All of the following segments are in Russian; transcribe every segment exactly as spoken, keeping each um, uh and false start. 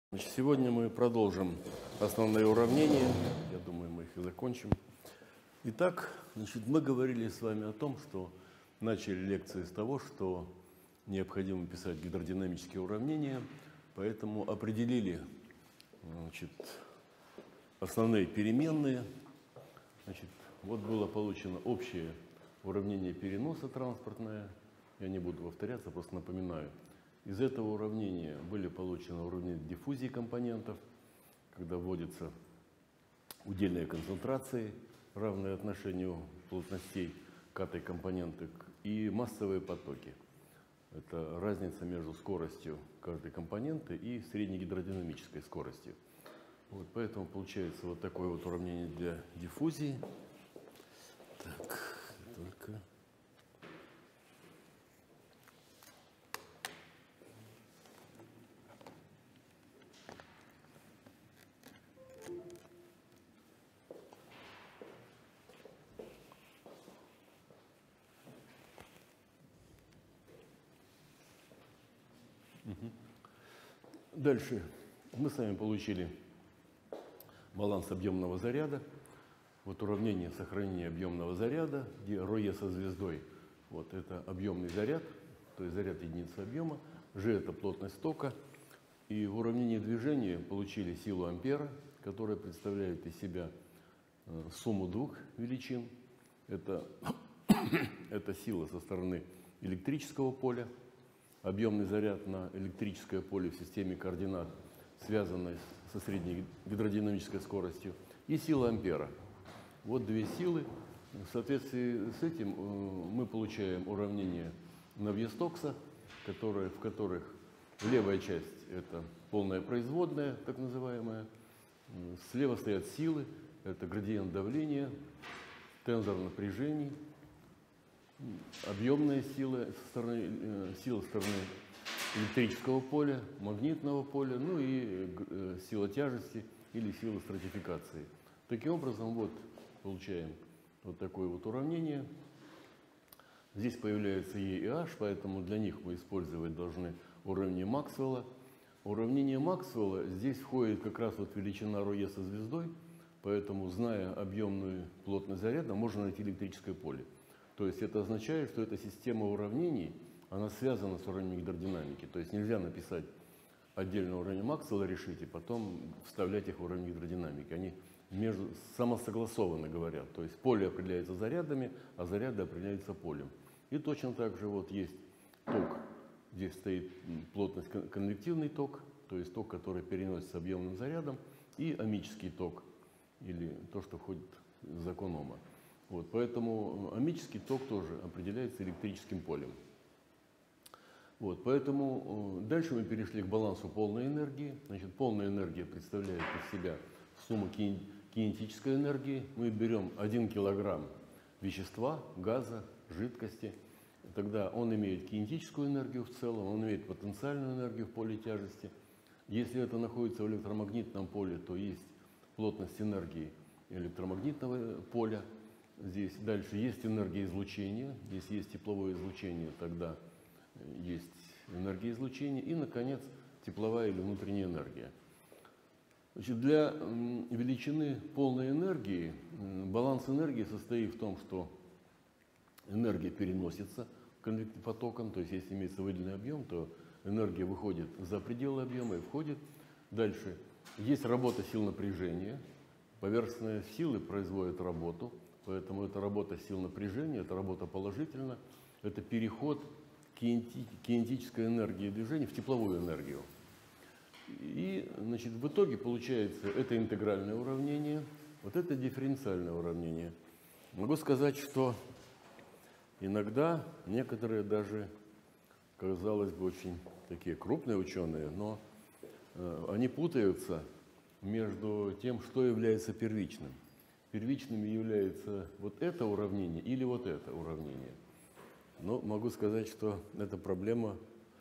Значит, сегодня мы продолжим основные уравнения. Я думаю, мы их и закончим. Итак, значит, мы говорили с вами о том, что начали лекции с того, что необходимо писать гидродинамические уравнения, поэтому определили, значит, основные переменные. Значит, вот было получено общее уравнение переноса транспортное. Я не буду повторяться, просто напоминаю. Из этого уравнения были получены уравнения диффузии компонентов, когда вводятся удельные концентрации, равные отношению плотностей к-той компоненты, и массовые потоки. Это разница между скоростью каждой компоненты и среднегидродинамической скоростью. Вот, поэтому получается вот такое вот уравнение для диффузии. Так, только... Дальше мы с вами получили баланс объемного заряда. Вот уравнение сохранения объемного заряда, где ρe со звездой, вот это объемный заряд, то есть заряд единицы объема, g это плотность тока. И в уравнении движения получили силу ампера, которая представляет из себя сумму двух величин. Это, это сила со стороны электрического поля. Объемный заряд на электрическое поле в системе координат, связанной со средней гидродинамической скоростью, и сила ампера. Вот две силы. В соответствии с этим мы получаем уравнение Навье-Стокса, которые, в которых левая часть – это полная производная, так называемая. Слева стоят силы, это градиент давления, тензор напряжений, объемная сила со стороны, э, сила со стороны электрического поля, магнитного поля, ну и э, сила тяжести или сила стратификации. Таким образом, вот получаем вот такое вот уравнение. Здесь появляются E и H, поэтому для них мы использовать должны уравнение Максвелла. Уравнение Максвелла здесь входит как раз вот величина ρe со звездой, поэтому, зная объемную плотность заряда, можно найти электрическое поле. То есть это означает, что эта система уравнений, она связана с уравнением гидродинамики. То есть нельзя написать отдельно уравнение Максвелла, решить, и потом вставлять их в уравнение гидродинамики. Они между, самосогласованно говорят. То есть поле определяется зарядами, а заряды определяются полем. И точно так же вот есть ток. Здесь стоит плотность конвективный ток, то есть ток, который переносится объемным зарядом, и омический ток, или то, что входит в закон Ома. Вот, поэтому омический ток тоже определяется электрическим полем. Вот, поэтому дальше мы перешли к балансу полной энергии. Значит, полная энергия представляет из себя сумму кинетической энергии. Мы берем один килограмм вещества, газа, жидкости. Тогда он имеет кинетическую энергию в целом, он имеет потенциальную энергию в поле тяжести. Если это находится в электромагнитном поле, то есть плотность энергии электромагнитного поля. Здесь дальше есть энергия излучения. Если есть тепловое излучение, тогда есть энергия излучения. И, наконец, тепловая или внутренняя энергия. Значит, для величины полной энергии баланс энергии состоит в том, что энергия переносится потоком. То есть, если имеется выделенный объем, то энергия выходит за пределы объема и входит. Дальше есть работа сил напряжения. Поверхностные силы производят работу. Поэтому это работа сил напряжения, это работа положительна, это переход кинетической энергии движения в тепловую энергию. И, значит, в итоге получается это интегральное уравнение, вот это дифференциальное уравнение. Могу сказать, что иногда некоторые даже, казалось бы, очень такие крупные ученые, но э, они путаются между тем, что является первичным. Первичным является вот это уравнение или вот это уравнение. Но могу сказать, что эта проблема,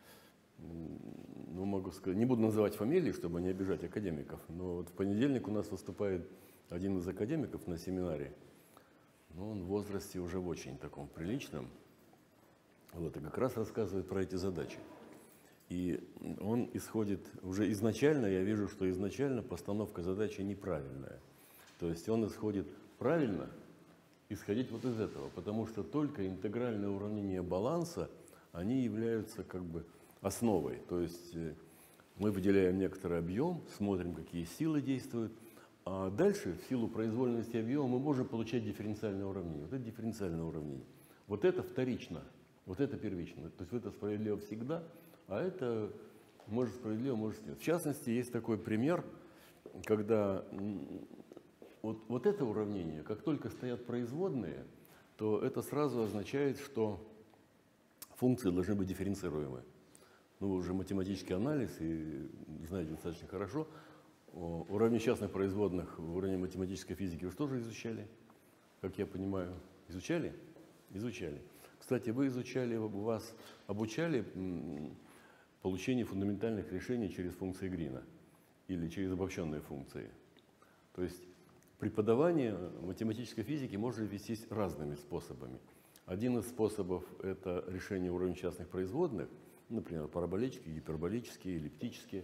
ну, могу сказать, не буду называть фамилии, чтобы не обижать академиков, но вот в понедельник у нас выступает один из академиков на семинаре. Ну, он в возрасте уже в очень таком приличном. Вот, и как раз рассказывает про эти задачи. И он исходит, уже изначально, я вижу, что изначально постановка задачи неправильная. То есть он исходит правильно, исходить вот из этого, потому что только интегральные уравнения баланса, они являются как бы основой. То есть мы выделяем некоторый объем, смотрим, какие силы действуют, а дальше в силу произвольности объема мы можем получать дифференциальное уравнение. Вот это дифференциальное уравнение. Вот это вторично, вот это первично. То есть это справедливо всегда, а это может справедливо, может нет. В частности, есть такой пример, когда вот, вот это уравнение, как только стоят производные, то это сразу означает, что функции должны быть дифференцируемы. Ну, вы уже математический анализ и знаете достаточно хорошо. Уравнение частных производных в уровне математической физики вы тоже изучали, как я понимаю. Изучали? Изучали. Кстати, вы изучали, вас обучали получению фундаментальных решений через функции Грина или через обобщенные функции. То есть преподавание математической физики может вестись разными способами. Один из способов – это решение уровня частных производных, например, параболические, гиперболические, эллиптические.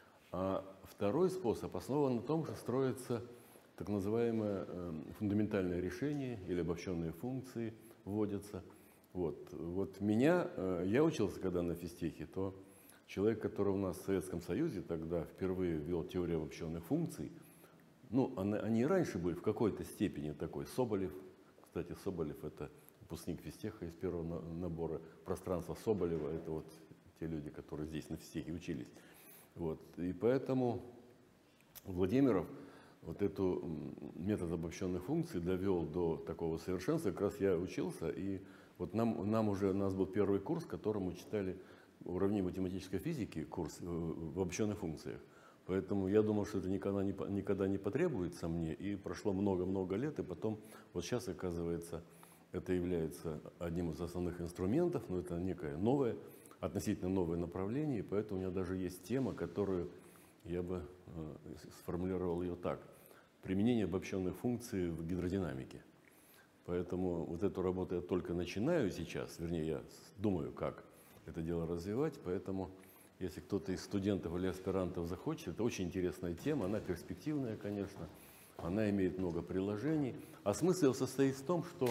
А второй способ основан на том, что строится так называемое фундаментальное решение или обобщенные функции вводятся. Вот, вот меня, я учился когда на физтехе, то человек, который у нас в Советском Союзе тогда впервые ввел теорию обобщенных функций, ну, они и раньше были в какой-то степени такой. Соболев, кстати, Соболев – это выпускник физтеха из первого набора. Пространство Соболева – это вот те люди, которые здесь на физтехе учились. Вот. И поэтому Владимиров вот эту метод обобщенных функций довел до такого совершенства. Как раз я учился, и вот нам, нам уже, у нас был первый курс, в котором мы читали уравнения математической физики, курс в обобщенных функциях. Поэтому я думал, что это никогда не, никогда не потребуется мне, и прошло много-много лет, и потом, вот сейчас, оказывается, это является одним из основных инструментов, но это некое новое, относительно новое направление, и поэтому у меня даже есть тема, которую я бы э, сформулировал ее так. Применение обобщенных функций в гидродинамике. Поэтому вот эту работу я только начинаю сейчас, вернее, я думаю, как это дело развивать, поэтому если кто-то из студентов или аспирантов захочет, это очень интересная тема, она перспективная, конечно, она имеет много приложений, а смысл его состоит в том, что,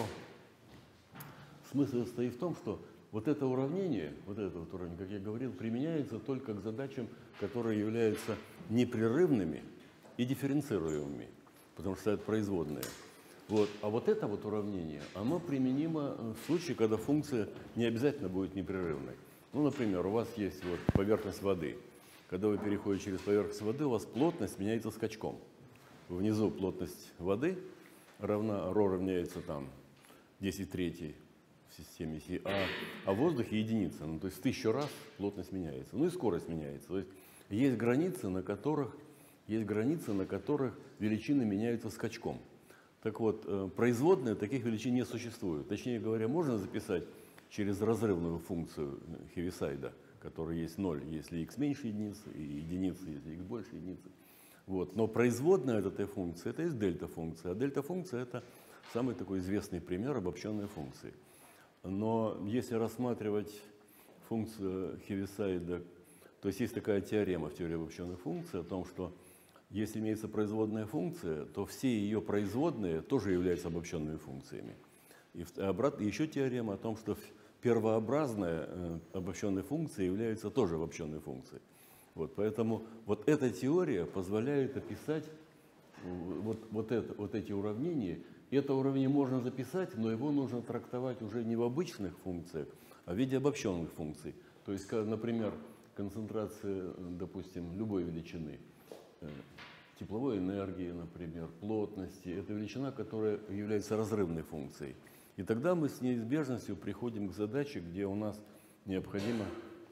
смысл его состоит в том, что вот это уравнение, вот это вот уравнение, как я говорил, применяется только к задачам, которые являются непрерывными и дифференцируемыми, потому что стоят производные. Вот. А вот это вот уравнение, оно применимо в случае, когда функция не обязательно будет непрерывной. Ну, например, у вас есть вот поверхность воды. Когда вы переходите через поверхность воды, у вас плотность меняется скачком. Внизу плотность воды равна, ρ равняется там десять третий в системе, а, а в воздухе единица. Ну, то есть в тысячу раз плотность меняется. Ну и скорость меняется. То есть есть границы, на которых, есть границы, на которых величины меняются скачком. Так вот, производные таких величин не существует. Точнее говоря, можно записать через разрывную функцию Хевисайда, которая есть ноль, если x меньше единицы, и единица, если x больше единицы. Вот. Но производная от этой функции – это есть дельта-функция. А дельта-функция – это самый такой известный пример обобщенной функции. Но если рассматривать функцию Хевисайда, то есть есть такая теорема в теории обобщенных функций о том, что если имеется производная функция, то все ее производные тоже являются обобщенными функциями. И обратно еще теорема о том, что первообразная э, обобщенная функция является тоже обобщенной функцией. Вот, поэтому вот эта теория позволяет описать вот, вот, это, вот эти уравнения. И это уравнение можно записать, но его нужно трактовать уже не в обычных функциях, а в виде обобщенных функций. То есть, например, концентрация, допустим, любой величины, тепловой энергии, например, плотности, это величина, которая является разрывной функцией. И тогда мы с неизбежностью приходим к задаче, где у нас необходимо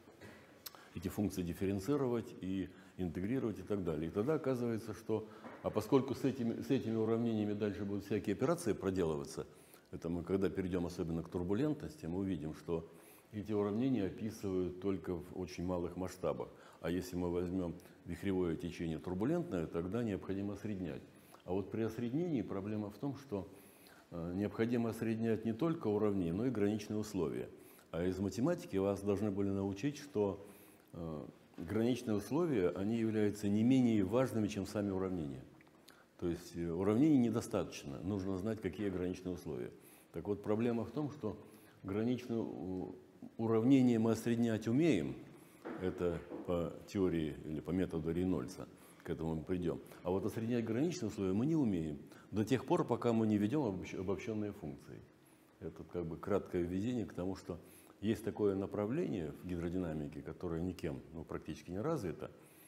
эти функции дифференцировать и интегрировать и так далее. И тогда оказывается, что, а поскольку с этими, с этими уравнениями дальше будут всякие операции проделываться, это мы когда перейдем особенно к турбулентности, мы увидим, что эти уравнения описывают только в очень малых масштабах. А если мы возьмем вихревое течение турбулентное, тогда необходимо осреднять. А вот при осреднении проблема в том, что э, необходимо осреднять не только уравнения, но и граничные условия. А из математики вас должны были научить, что граничные условия, они являются не менее важными, чем сами уравнения. То есть уравнений недостаточно, нужно знать, какие граничные условия. Так вот, проблема в том, что граничные уравнения мы осреднять умеем, это по теории или по методу Рейнольдса, к этому мы придем. А вот осреднять граничные условия мы не умеем до тех пор, пока мы не ведем обобщенные функции. Это как бы краткое введение к тому, что есть такое направление в гидродинамике, которое никем ну, практически не развито,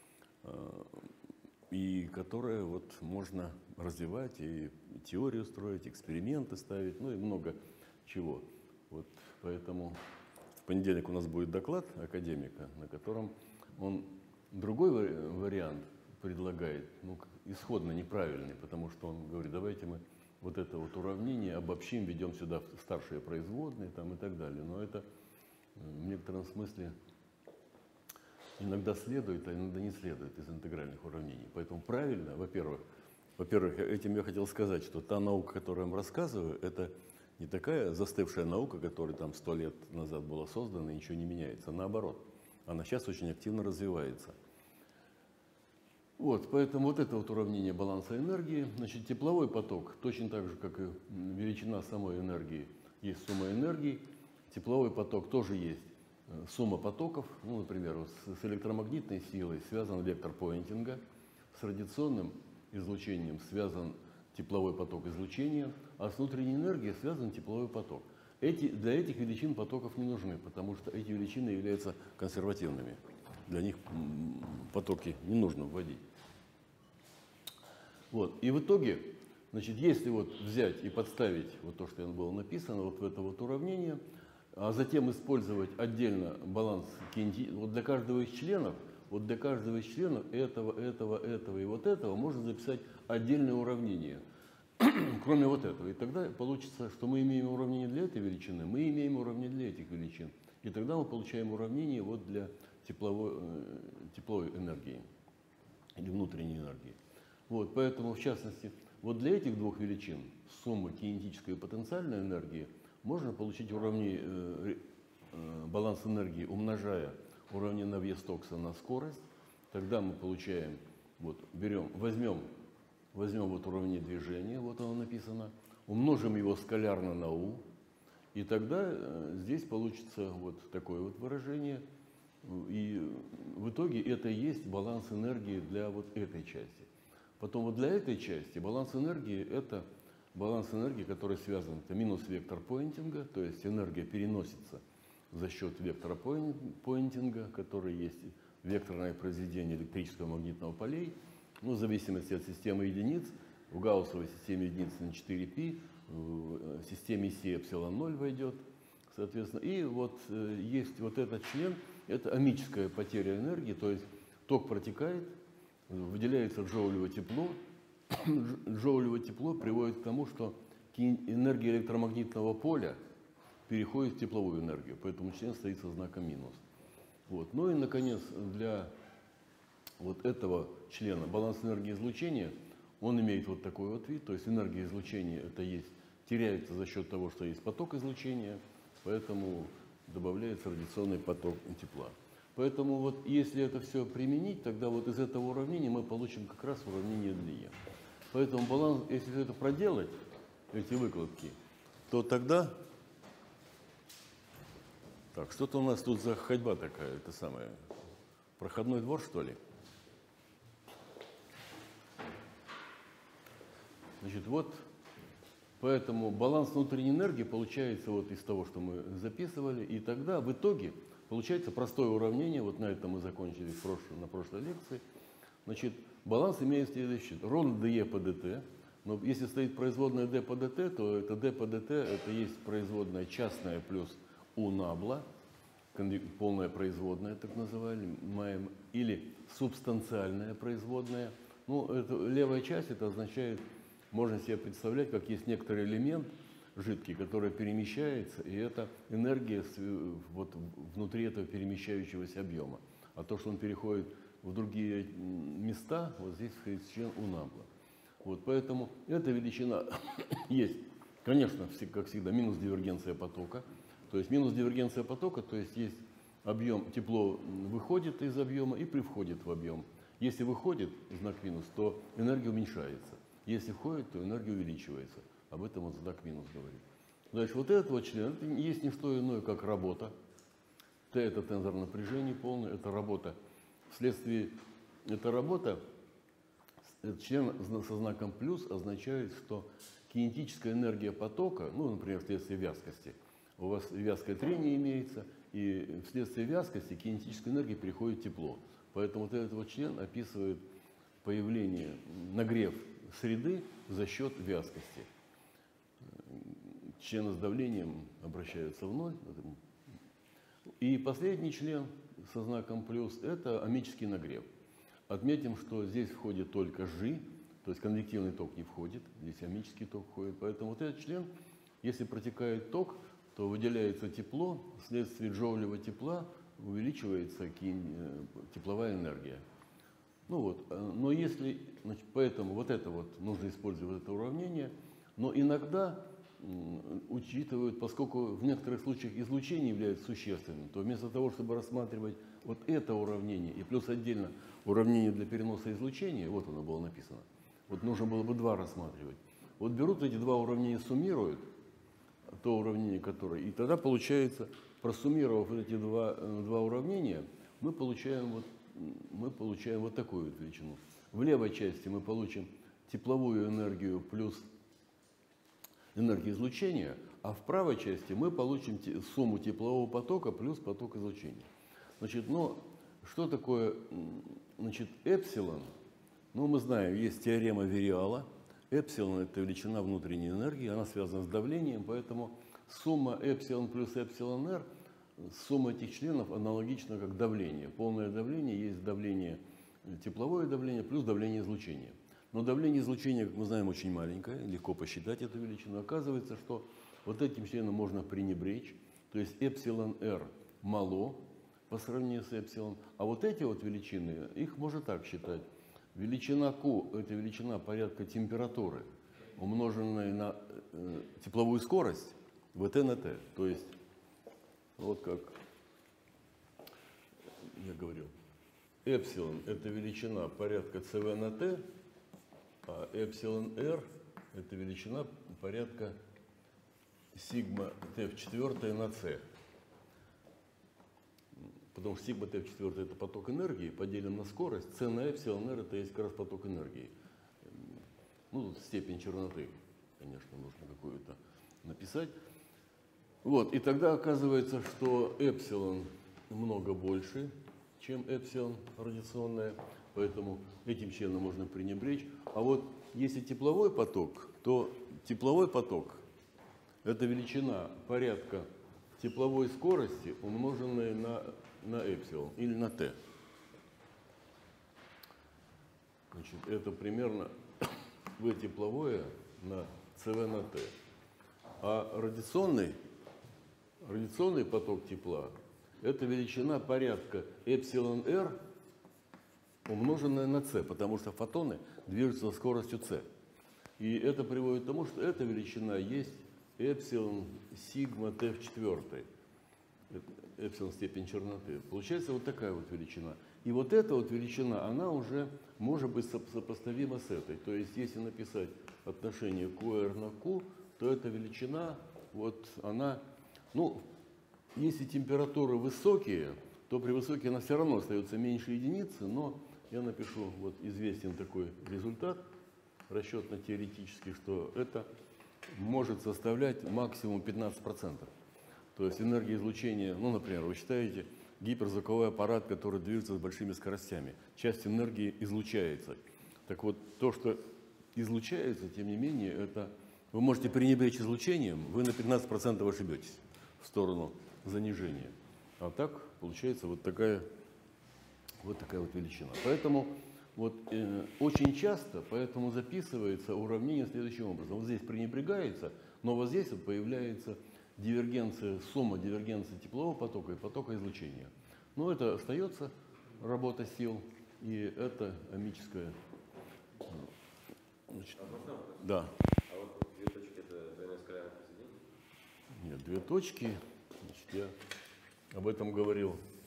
и которое вот можно развивать, и теорию строить, эксперименты ставить, ну и много чего. Вот поэтому в понедельник у нас будет доклад академика, на котором он другой вариант предлагает, ну, исходно неправильный, потому что он говорит, давайте мы вот это вот уравнение обобщим, ведем сюда старшие производные там, и так далее. Но это в некотором смысле иногда следует, а иногда не следует из интегральных уравнений. Поэтому правильно, во-первых, во-первых, этим я хотел сказать, что та наука, которую я вам рассказываю, это не такая застывшая наука, которая там сто лет назад была создана и ничего не меняется. Наоборот, она сейчас очень активно развивается. Вот, поэтому вот это вот уравнение баланса энергии. Значит, тепловой поток, точно так же, как и величина самой энергии, есть сумма энергий. Тепловой поток тоже есть сумма потоков. Ну, например, с электромагнитной силой связан вектор Пойнтинга, с радиационным излучением связан тепловой поток излучения, а с внутренней энергией связан тепловой поток. Эти, для этих величин потоков не нужны, потому что эти величины являются консервативными. Для них потоки не нужно вводить. Вот. И в итоге, значит, если вот взять и подставить вот то, что было написано, вот в это вот уравнение, а затем использовать отдельно баланс кинетический, вот для каждого из членов, вот для каждого из членов этого, этого, этого и вот этого можно записать отдельное уравнение, кроме вот этого. И тогда получится, что мы имеем уравнение для этой величины, мы имеем уравнение для этих величин. И тогда мы получаем уравнение вот для тепловой, тепловой энергии или внутренней энергии. Вот, поэтому, в частности, вот для этих двух величин, суммы кинетической и потенциальной энергии, можно получить уравнение, э, э, баланс энергии, умножая уравнение Навье-Стокса на скорость. Тогда мы получаем, вот, берем, возьмем, возьмем вот уравнение движения, вот оно написано, умножим его скалярно на u, и тогда э, здесь получится вот такое вот выражение. И в итоге это и есть баланс энергии для вот этой части. Потом вот для этой части баланс энергии – это баланс энергии, который связан, это минус вектор Пойнтинга, то есть энергия переносится за счет вектора Пойнтинга, который есть векторное произведение электрического магнитного полей, ну, в зависимости от системы единиц. В гауссовой системе единиц на четыре пи, в системе Си эпсилон ноль войдет, соответственно. И вот э, есть вот этот член, это амическая потеря энергии, то есть ток протекает, выделяется джоулево тепло. Джоулево тепло приводит к тому, что энергия электромагнитного поля переходит в тепловую энергию, поэтому член стоит со знаком минус. Вот. Ну и, наконец, для вот этого члена баланс энергии излучения, он имеет вот такой вот вид, то есть энергия излучения это есть, теряется за счет того, что есть поток излучения, поэтому добавляется радиационный поток тепла. Поэтому вот если это все применить, тогда вот из этого уравнения мы получим как раз уравнение для Е. Поэтому баланс, если это проделать, эти выкладки, то тогда... Так, что-то у нас тут за ходьба такая, это самое, проходной двор, что ли? Значит, вот, поэтому баланс внутренней энергии получается вот из того, что мы записывали, и тогда в итоге получается простое уравнение, вот на этом мы закончили в прошлой, на прошлой лекции. Значит, баланс имеет следующий, ровно dE по dt, но если стоит производная d по dt, то это d по dt, это есть производная частная плюс u набла, полная производная, так называемая, или субстанциальная производная. Ну, это, левая часть, это означает, можно себе представлять, как есть некоторый элемент жидкий, который перемещается, и это энергия вот, внутри этого перемещающегося объема. А то, что он переходит в другие места, вот здесь стоит член у набла. Вот, поэтому эта величина есть, конечно, как всегда, минус дивергенция потока. То есть минус дивергенция потока, то есть есть объем, тепло выходит из объема и привходит в объем. Если выходит, знак минус, то энергия уменьшается. Если входит, то энергия увеличивается. Об этом вот знак минус говорит. Дальше вот этот вот член, это есть не что иное, как работа. Т – это тензор напряжения полный, это работа. Вследствие, эта работа, этот член со знаком плюс означает, что кинетическая энергия потока, ну, например, вследствие вязкости, у вас вязкое трение имеется, и вследствие вязкости кинетической энергии переходит тепло. Поэтому вот этот вот член описывает появление, нагрев среды за счет вязкости. Члены с давлением обращаются в ноль. И последний член со знаком плюс – это омический нагрев. Отметим, что здесь входит только G, то есть конвективный ток не входит, здесь омический ток входит. Поэтому вот этот член, если протекает ток, то выделяется тепло, вследствие джоулевого тепла увеличивается тепловая энергия. Ну вот, но если, значит, поэтому вот это вот нужно использовать это уравнение, но иногда учитывают, поскольку в некоторых случаях излучение является существенным, то вместо того, чтобы рассматривать вот это уравнение и плюс отдельно уравнение для переноса излучения, вот оно было написано, вот нужно было бы два рассматривать. Вот берут эти два уравнения, суммируют, то уравнение, которое, и тогда получается, просуммировав эти два, два уравнения, мы получаем, вот, мы получаем вот такую вот величину. В левой части мы получим тепловую энергию плюс энергия излучения, а в правой части мы получим сумму теплового потока плюс поток излучения. Значит, но что такое, значит, эпсилон? Ну, мы знаем, есть теорема Вериала. Эпсилон – это величина внутренней энергии, она связана с давлением, поэтому сумма эпсилон плюс эпсилон р, сумма этих членов аналогична как давление. Полное давление есть давление, тепловое давление плюс давление излучения. Но давление излучения, как мы знаем, очень маленькое, легко посчитать эту величину. Оказывается, что вот этим членом можно пренебречь, то есть эпсилон р мало по сравнению с эпсилон, а вот эти вот величины, их можно так считать. Величина Q – это величина порядка температуры, умноженная на э, тепловую скорость в T на T. То есть, вот как я говорил, эпсилон – это величина порядка си ви на T, а эпсилон р – это величина порядка сигма Т в четвертое на С. Потому что сигма Т в четвертое – это поток энергии, поделим на скорость. С на эпсилон р – это есть как раз поток энергии. Ну, степень черноты, конечно, нужно какую-то написать. Вот, и тогда оказывается, что эпсилон много больше, чем эпсилон радиационная, поэтому этим членом можно пренебречь. А вот если тепловой поток, то тепловой поток – это величина порядка тепловой скорости, умноженная на, на эпсилон или на Т. Значит, это примерно В тепловое на си ви на Т. А радиационный, радиационный поток тепла – это величина порядка эпсилон р, умноженная на С, потому что фотоны движутся со скоростью С. И это приводит к тому, что эта величина есть эпсилон сигма Т в четвертой, эпсилон степень черноты. Получается вот такая вот величина. И вот эта вот величина, она уже может быть сопоставима с этой. То есть, если написать отношение Q R на Q, то эта величина, вот она, ну, если температуры высокие, то при высоких она все равно остается меньше единицы, но я напишу, вот известен такой результат, расчетно-теоретически, что это может составлять максимум пятнадцать процентов. То есть энергия излучения, ну, например, вы считаете гиперзвуковой аппарат, который движется с большими скоростями. Часть энергии излучается. Так вот, то, что излучается, тем не менее, это вы можете пренебречь излучением, вы на пятнадцать процентов ошибетесь в сторону занижения. А так получается вот такая вот, такая вот величина. Поэтому вот, э, очень часто поэтому записывается уравнение следующим образом. Вот здесь пренебрегается, но вот здесь вот появляется дивергенция, сумма дивергенции теплового потока и потока излучения. Но это остается работа сил, и это омическая. Значит, а можно? Да. А вот две точки – это двойное скалярное произведение? Нет, две точки. Значит, я об этом говорил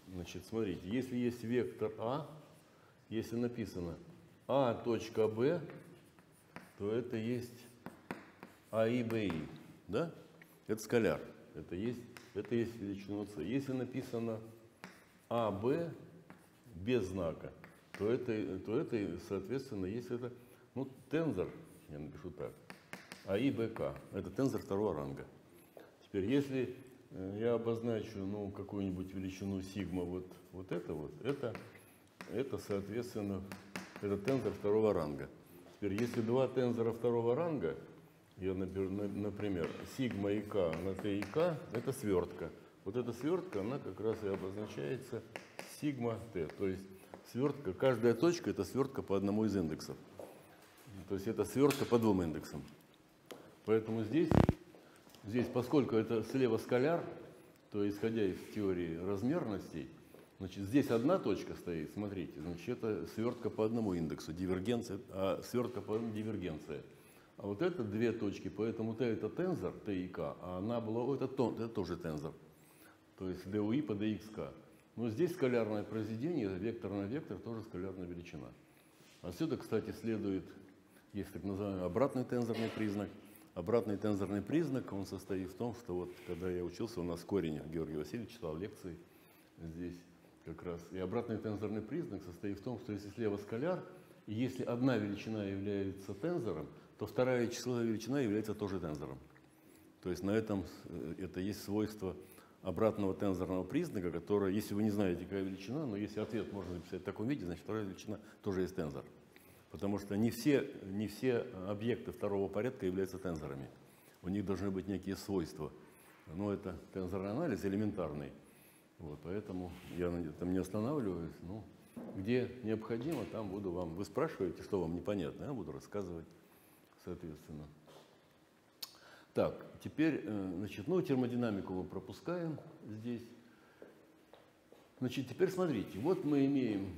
Значит, смотрите, если есть вектор А, если написано А точка Б, то это есть АИ, БИ, да? Это скаляр, это есть, это есть величина С. Если написано АБ без знака, то это, то это соответственно, если это, ну, тензор, я напишу так, АИ, БК, это тензор второго ранга. Теперь, если я обозначу, ну, какую-нибудь величину сигма, вот, вот это вот, это, это, соответственно, это тензор второго ранга. Теперь, если два тензора второго ранга, я, например, сигма и к на t и k, это свертка. Вот эта свертка, она как раз и обозначается сигма t. То есть свертка, каждая точка — это свертка по одному из индексов. То есть это свертка по двум индексам. Поэтому здесь, здесь, поскольку это слева скаляр, то, исходя из теории размерностей, значит, здесь одна точка стоит, смотрите, значит, это свертка по одному индексу, дивергенция, а свертка по одному дивергенция. А вот это две точки, поэтому t это тензор, t и k, а она была, это, это тоже тензор. То есть дуи по dxk. Но здесь скалярное произведение, вектор на вектор, тоже скалярная величина. Отсюда, кстати, следует, есть так называемый обратный тензорный признак. Обратный тензорный признак, он состоит в том, что вот когда я учился, у нас корень, Георгий Васильевич читал лекции здесь как раз. И обратный тензорный признак состоит в том, что если слева скаляр, и если одна величина является тензором, то вторая числовая величина является тоже тензором. То есть на этом это есть свойство обратного тензорного признака, которое, если вы не знаете, какая величина, но если ответ можно записать в таком виде, значит вторая величина тоже есть тензор. Потому что не все, не все объекты второго порядка являются тензорами. У них должны быть некие свойства. Но это тензорный анализ элементарный. Вот, поэтому я на этом не останавливаюсь. Ну, где необходимо, там буду вам... Вы спрашиваете, что вам непонятно, я буду рассказывать, соответственно. Так, теперь, значит, ну, термодинамику мы пропускаем здесь. Значит, теперь смотрите, вот мы имеем...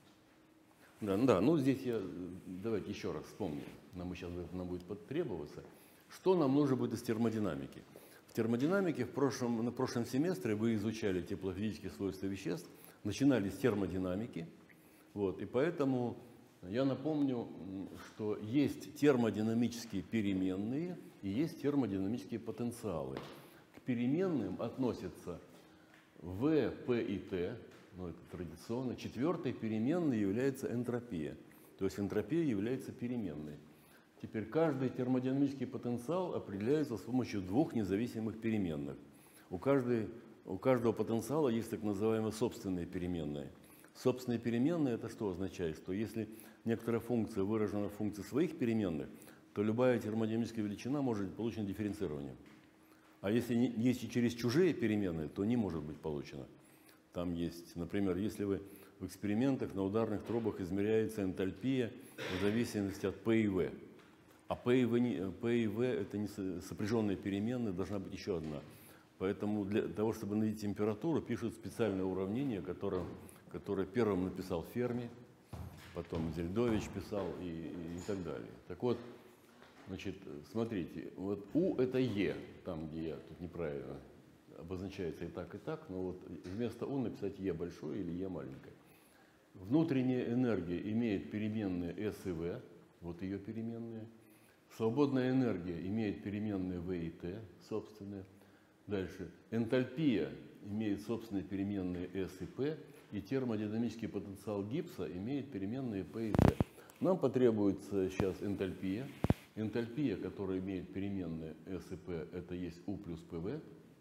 Да, да, ну здесь я, давайте еще раз вспомним, нам сейчас нам будет потребоваться, что нам нужно будет из термодинамики. В термодинамике в прошлом, на прошлом семестре вы изучали теплофизические свойства веществ, начинали с термодинамики, вот, и поэтому я напомню, что есть термодинамические переменные и есть термодинамические потенциалы. К переменным относятся В, П и Т. Ну, это традиционно. Четвертой переменной является энтропия. То есть энтропия является переменной. Теперь каждый термодинамический потенциал определяется с помощью двух независимых переменных. У, каждой, у каждого потенциала есть так называемые собственные переменные. Собственные переменные — это что означает? Что если некоторая функция выражена в функции своих переменных, то любая термодинамическая величина может быть получена дифференцированием. А если, не, если через чужие переменные, то не может быть получена. Там есть, например, если вы в экспериментах на ударных трубах измеряется энтальпия в зависимости от P и V. А P и V, P и V это не сопряженные переменные, должна быть еще одна. Поэтому для того, чтобы найти температуру, пишут специальное уравнение, которое, которое первым написал Ферми, потом Зельдович писал и, и, и так далее. Так вот, значит, смотрите, вот U это E, там, где я тут неправильно обозначается и так, и так, но вот вместо U написать E большое или E маленькое. Внутренняя энергия имеет переменные S и V, вот ее переменные. Свободная энергия имеет переменные V и T, собственные. Дальше. Энтальпия имеет собственные переменные S и P, и термодинамический потенциал гипса имеет переменные P и T. Нам потребуется сейчас энтальпия. Энтальпия, которая имеет переменные S и P, это есть U плюс пэ вэ.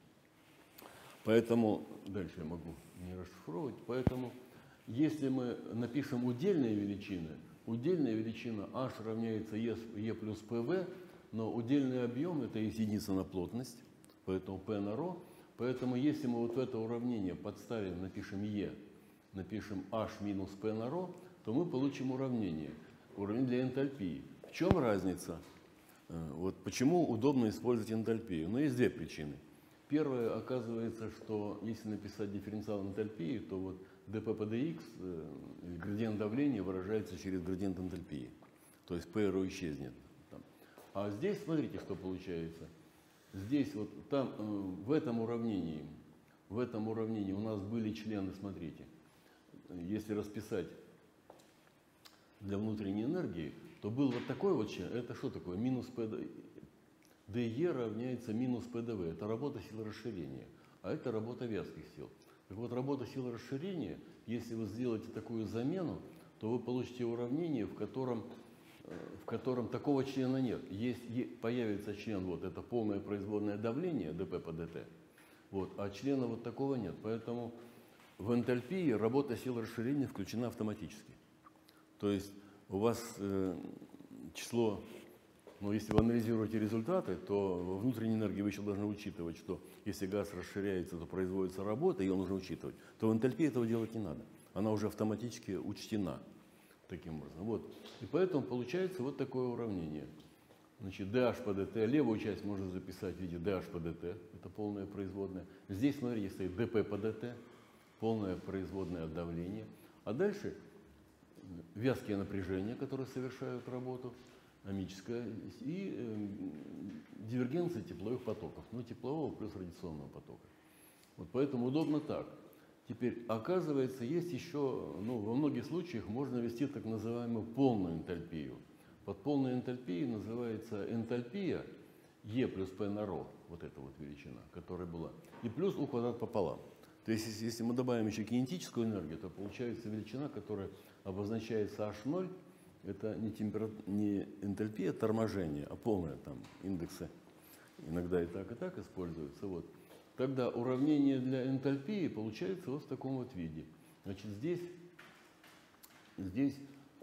Поэтому, дальше я могу не расшифровывать, поэтому если мы напишем удельные величины, удельная величина h равняется E плюс пэ вэ, но удельный объем это есть единица на плотность, поэтому P на ρ. Поэтому если мы вот в это уравнение подставим, напишем E, напишем h минус P на ρ, то мы получим уравнение, уравнение для энтальпии. В чем разница? Вот почему удобно использовать энтальпию? Ну, есть две причины. Первое, оказывается, что если написать дифференциал энтальпии, то вот dp по dx, градиент давления выражается через градиент энтальпии. То есть P ρ исчезнет. А здесь, смотрите, что получается. Здесь вот там, в этом уравнении, в этом уравнении у нас были члены, смотрите, если расписать для внутренней энергии, то был вот такой вот член. Это что такое? Минус ПД... ДЕ равняется минус ПДВ. Это работа силы расширения. А это работа вязких сил. Так вот, работа силы расширения, если вы сделаете такую замену, то вы получите уравнение, в котором, в котором такого члена нет. Есть, появится член, вот это полное производное давление, ДП по ДТ, вот, а члена вот такого нет. Поэтому в энтальпии работа силы расширения включена автоматически. То есть у вас э, число, ну, если вы анализируете результаты, то во внутренней энергии вы еще должны учитывать, что если газ расширяется, то производится работа, ее нужно учитывать, то в энтальпии этого делать не надо. Она уже автоматически учтена таким образом. Вот. И поэтому получается вот такое уравнение. Значит, dH по dt, левую часть можно записать в виде dH по dt, это полное производное. Здесь, смотрите, стоит dp по dt, полное производное от давления. А дальше вязкие напряжения, которые совершают работу, амическая, и э, дивергенция тепловых потоков, ну, теплового плюс радиационного потока. Вот поэтому удобно так. Теперь, оказывается, есть еще, ну, во многих случаях можно ввести так называемую полную энтальпию. Под полной энтальпией называется энтальпия Е плюс П на ро, вот эта вот величина, которая была, и плюс У квадрат пополам. То есть, если, если мы добавим еще кинетическую энергию, то получается величина, которая обозначается эйч ноль, это не, температура, не энтальпия, а торможение, а полное там индексы. Иногда и так, и так используются. Вот. Тогда уравнение для энтальпии получается вот в таком вот виде. Значит, здесь, здесь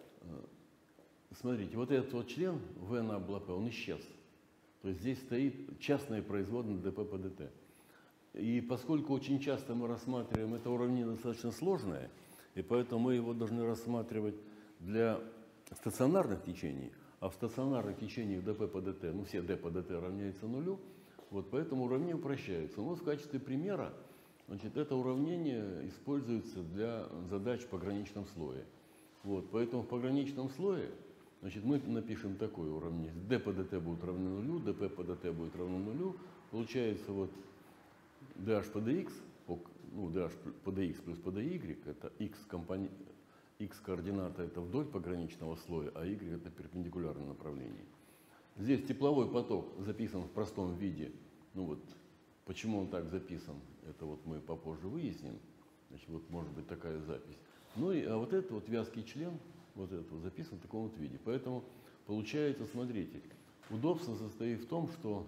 смотрите, вот этот вот член В на АБЛП, он исчез. То есть здесь стоит частное производное ДП по ДТ. И поскольку очень часто мы рассматриваем это уравнение достаточно сложное, и поэтому мы его должны рассматривать для стационарных течений, а в стационарных течениях ДП по ДТ, ну все D по ДТ равняются нулю, вот поэтому уравнение упрощается. Но в качестве примера, значит, это уравнение используется для задач в пограничном слое. Вот, поэтому в пограничном слое, значит, мы напишем такое уравнение. D по dt будет равно нулю, dp по dt будет равно нулю. Получается вот dH по dx, ну, dH по dx плюс по dy, это x, компони... x координата это вдоль пограничного слоя, а y это перпендикулярное направление. Здесь тепловой поток записан в простом виде. Ну вот, почему он так записан, это вот мы попозже выясним. Значит, вот может быть такая запись. Ну и а вот этот вот вязкий член, вот этот вот записан в таком вот виде. Поэтому получается, смотрите, удобство состоит в том, что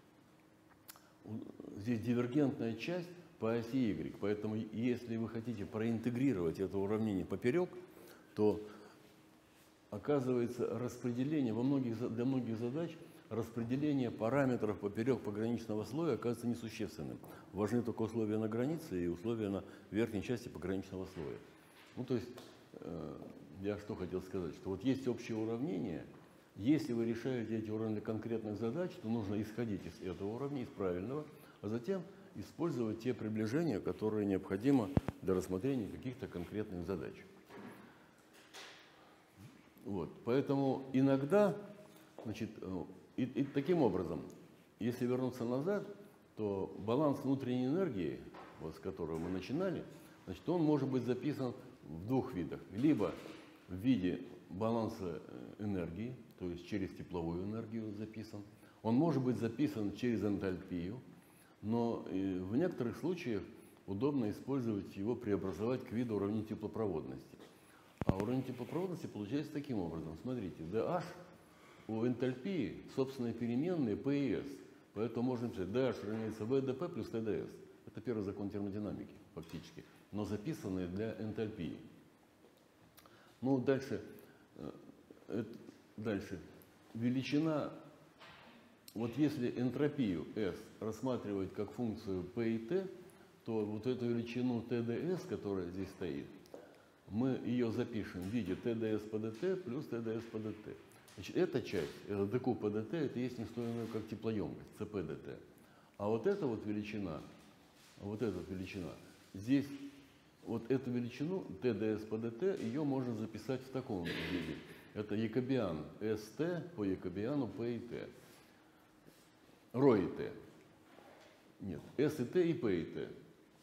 здесь дивергентная часть по оси Y. Поэтому если вы хотите проинтегрировать это уравнение поперек, то оказывается распределение во многих, для многих задач распределение параметров поперек пограничного слоя оказывается несущественным. Важны только условия на границе и условия на верхней части пограничного слоя. Ну, то есть, э, я что хотел сказать, что вот есть общее уравнение, если вы решаете эти уравнения для конкретных задач, то нужно исходить из этого уравнения, из правильного, а затем использовать те приближения, которые необходимы для рассмотрения каких-то конкретных задач. Вот, поэтому иногда, значит, и, и таким образом, если вернуться назад, то баланс внутренней энергии, вот с которого мы начинали, значит, он может быть записан в двух видах. Либо в виде баланса энергии, то есть через тепловую энергию записан. Он может быть записан через энтальпию, но в некоторых случаях удобно использовать его, преобразовать к виду уравнения теплопроводности. А уравнение теплопроводности получается таким образом. Смотрите, dH у энтальпии собственные переменные P и S. Поэтому можно написать dH равняется вэ дэ пэ плюс тэ дэ эс. Это первый закон термодинамики фактически, но записанные для энтальпии. Ну, дальше, дальше. Величина, вот если энтропию S рассматривать как функцию P и T, то вот эту величину тэ дэ эс, которая здесь стоит, мы ее запишем в виде тэ дэ эс по dt плюс тэ дэ эс по dt. Значит, эта часть, это dQ по dt, это есть не что иное, как теплоемкость, цэ пэ дэ тэ. А вот эта вот величина, вот эта величина, здесь вот эту величину тэ дэ эс по dt, ее можно записать в таком виде. Это якобиан st по якобиану p и t. Ро и t. Нет, s и t и p и t.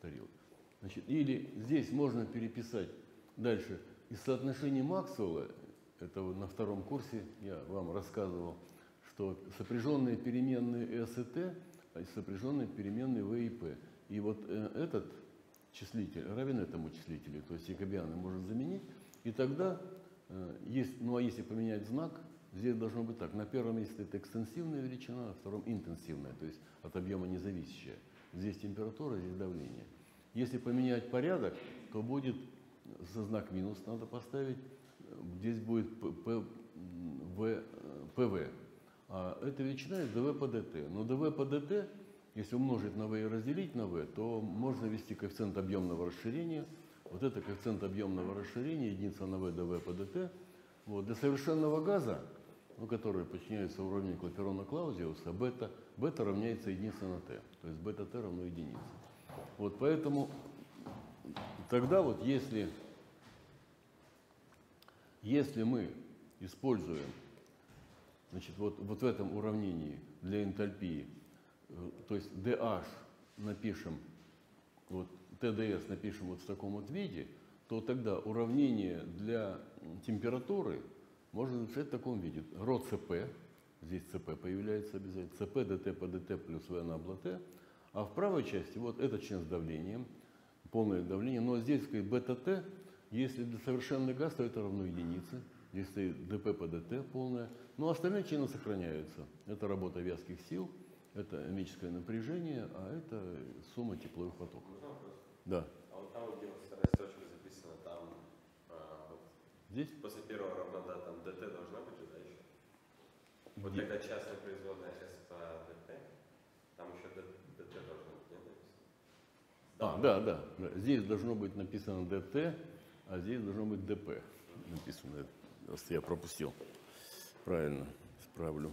повторил. Значит, или здесь можно переписать дальше из соотношения Максвелла, это на втором курсе я вам рассказывал, что сопряженные переменные S и T, а сопряженные переменные V и P. И вот э, этот числитель равен этому числителю, то есть якобианы может заменить, и тогда, э, есть, ну а если поменять знак, здесь должно быть так, на первом месте это экстенсивная величина, на втором интенсивная, то есть от объема независящая. Здесь температура, здесь давление. Если поменять порядок, то будет за знак минус надо поставить, здесь будет P V, а эта величина есть dV по dt. Но dV по dt, если умножить на v и разделить на v, то можно ввести коэффициент объемного расширения. Вот это коэффициент объемного расширения, единица на v, dV по dt. Вот. Для совершенного газа, ну, который подчиняется уравнению Клапейрона-Клаузиуса, бета, бета равняется единице на t. То есть бета-t равно единице. Вот поэтому тогда вот если, если мы используем, значит, вот, вот в этом уравнении для энтальпии, то есть dH напишем, вот тэ дэ эс напишем вот в таком вот виде, то тогда уравнение для температуры можно написать в таком виде. Рho Cp, здесь Cp появляется обязательно, Cp dt по dt плюс V на t, а в правой части вот этот член с давлением, полное давление, но здесь сказать, бета-t, если для совершенный газ, то это равно единице, если dp по dt полное, но остальные члены сохраняются. Это работа вязких сил, это механическое напряжение, а это сумма тепловых потоков. Можно вопрос? Да. А вот там, где вот вторая строчка записана, там а, вот Здесь? после первого равнода там dt должна быть же, да, еще? Вот Где? такая частная производная S по dt, там еще dt должно быть, нет, написано? А, да, да, да. Здесь должно быть написано dt, а здесь должно быть dp написано. Просто я пропустил. Правильно, исправлю.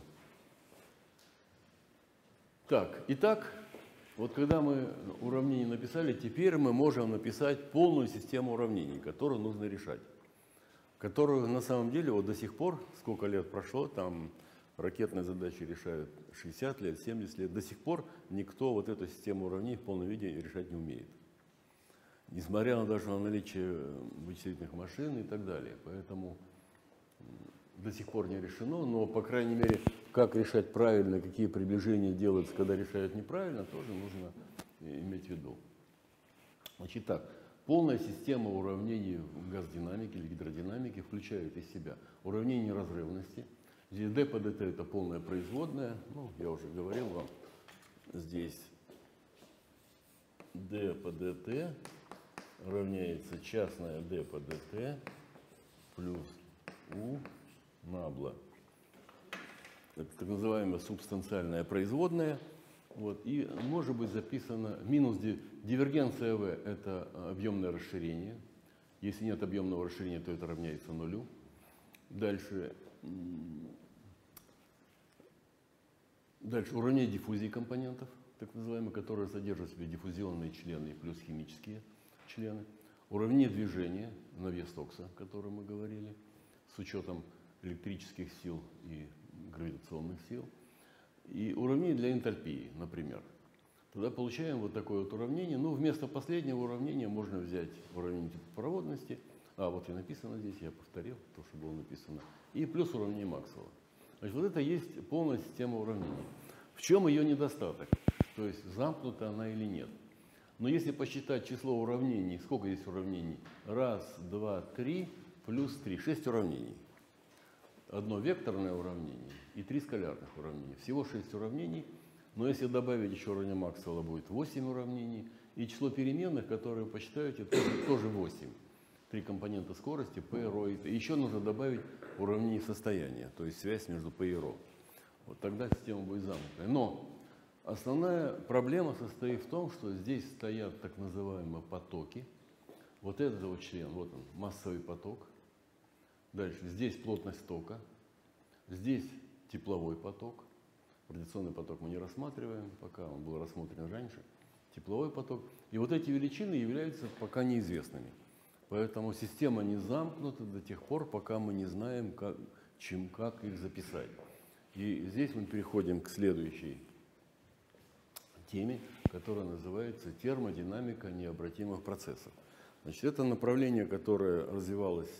Так, итак, вот когда мы уравнение написали, теперь мы можем написать полную систему уравнений, которую нужно решать. Которую на самом деле вот до сих пор, сколько лет прошло, там ракетные задачи решают шестьдесят лет, семьдесят лет, до сих пор никто вот эту систему уравнений в полном виде решать не умеет. Несмотря на даже на наличие вычислительных машин и так далее. Поэтому до сих пор не решено, но, по крайней мере, как решать правильно, какие приближения делаются, когда решают неправильно, тоже нужно иметь в виду. Значит так, полная система уравнений в газодинамике или гидродинамике включает из себя уравнение неразрывности. Здесь d по dt это полная производная, ну, я уже говорил вам, здесь d по dt равняется частная d по dt плюс u набла. Это так называемая субстанциальная производная. Вот, и может быть записано минус дивергенция v – это объемное расширение. Если нет объемного расширения, то это равняется нулю. Дальше, дальше уравнение диффузии компонентов, так называемые, которые содержат в себе диффузионные члены плюс химические члены. Уравнение движения Навье-Стокса, о котором мы говорили, с учетом электрических сил и гравитационных сил. И уравнение для энтальпии, например. Тогда получаем вот такое вот уравнение. Ну, вместо последнего уравнения можно взять уравнение теплопроводности. А, вот и написано здесь, я повторил то, что было написано. И плюс уравнение Максвелла. Значит, вот это есть полная система уравнений. В чем ее недостаток? То есть замкнута она или нет. Но если посчитать число уравнений, сколько здесь уравнений? Раз, два, три, плюс три. Шесть уравнений. Одно векторное уравнение и три скалярных уравнения. Всего шесть уравнений. Но если добавить еще уравнение Максвелла, будет восемь уравнений. И число переменных, которые вы посчитаете, тоже, тоже восемь. Три компонента скорости, P, ρ и T. И еще нужно добавить уравнение состояния, то есть связь между P и ρ. Вот тогда система будет замкнутая. Но основная проблема состоит в том, что здесь стоят так называемые потоки. Вот этот вот член, вот он, массовый поток. Дальше, здесь плотность тока, здесь тепловой поток. Радиационный поток мы не рассматриваем, пока он был рассмотрен раньше. Тепловой поток. И вот эти величины являются пока неизвестными. Поэтому система не замкнута до тех пор, пока мы не знаем, как, чем, как их записать. И здесь мы переходим к следующей теме. которое называется термодинамика необратимых процессов. Значит, это направление, которое развивалось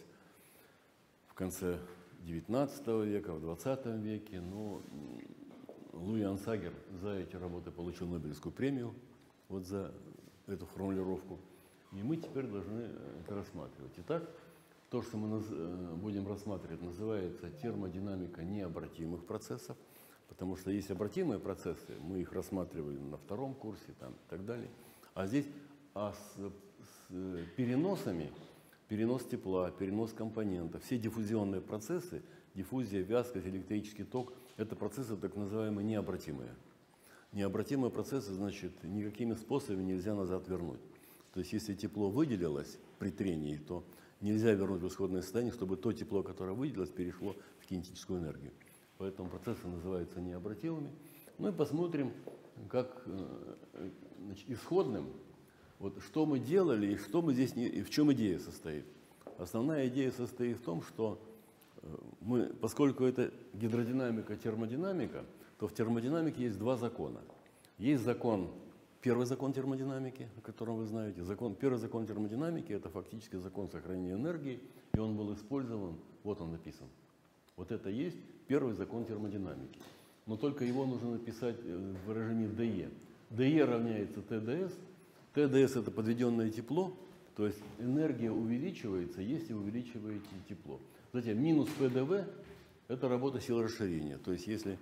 в конце девятнадцатого века, в двадцатом веке. Но Луи Ансагер за эти работы получил Нобелевскую премию, вот за эту формулировку. И мы теперь должны это рассматривать. Итак, то, что мы будем рассматривать, называется термодинамика необратимых процессов, потому что есть обратимые процессы, мы их рассматривали на втором курсе там, и так далее. А здесь а с, с переносами, перенос тепла, перенос компонентов, все диффузионные процессы, диффузия, вязкость, электрический ток, это процессы так называемые необратимые. Необратимые процессы, значит, никакими способами нельзя назад вернуть. То есть, если тепло выделилось при трении, то нельзя вернуть в исходное состояние, чтобы то тепло, которое выделилось, перешло в кинетическую энергию. Поэтому процессы называются необратимыми. Ну и посмотрим, как значит, исходным, вот, что мы делали и что мы здесь, не, и в чем идея состоит. Основная идея состоит в том, что мы, поскольку это гидродинамика, термодинамика, то в термодинамике есть два закона. Есть закон, первый закон термодинамики, о котором вы знаете. Закон, первый закон термодинамики – это фактически закон сохранения энергии, и он был использован, вот он написан. Вот это есть первый закон термодинамики. Но только его нужно написать в выражении ДЕ. ДЕ равняется ТДС. ТДС – это подведенное тепло, то есть энергия увеличивается, если увеличиваете тепло. Затем минус ПДВ – это работа силы расширения. То есть если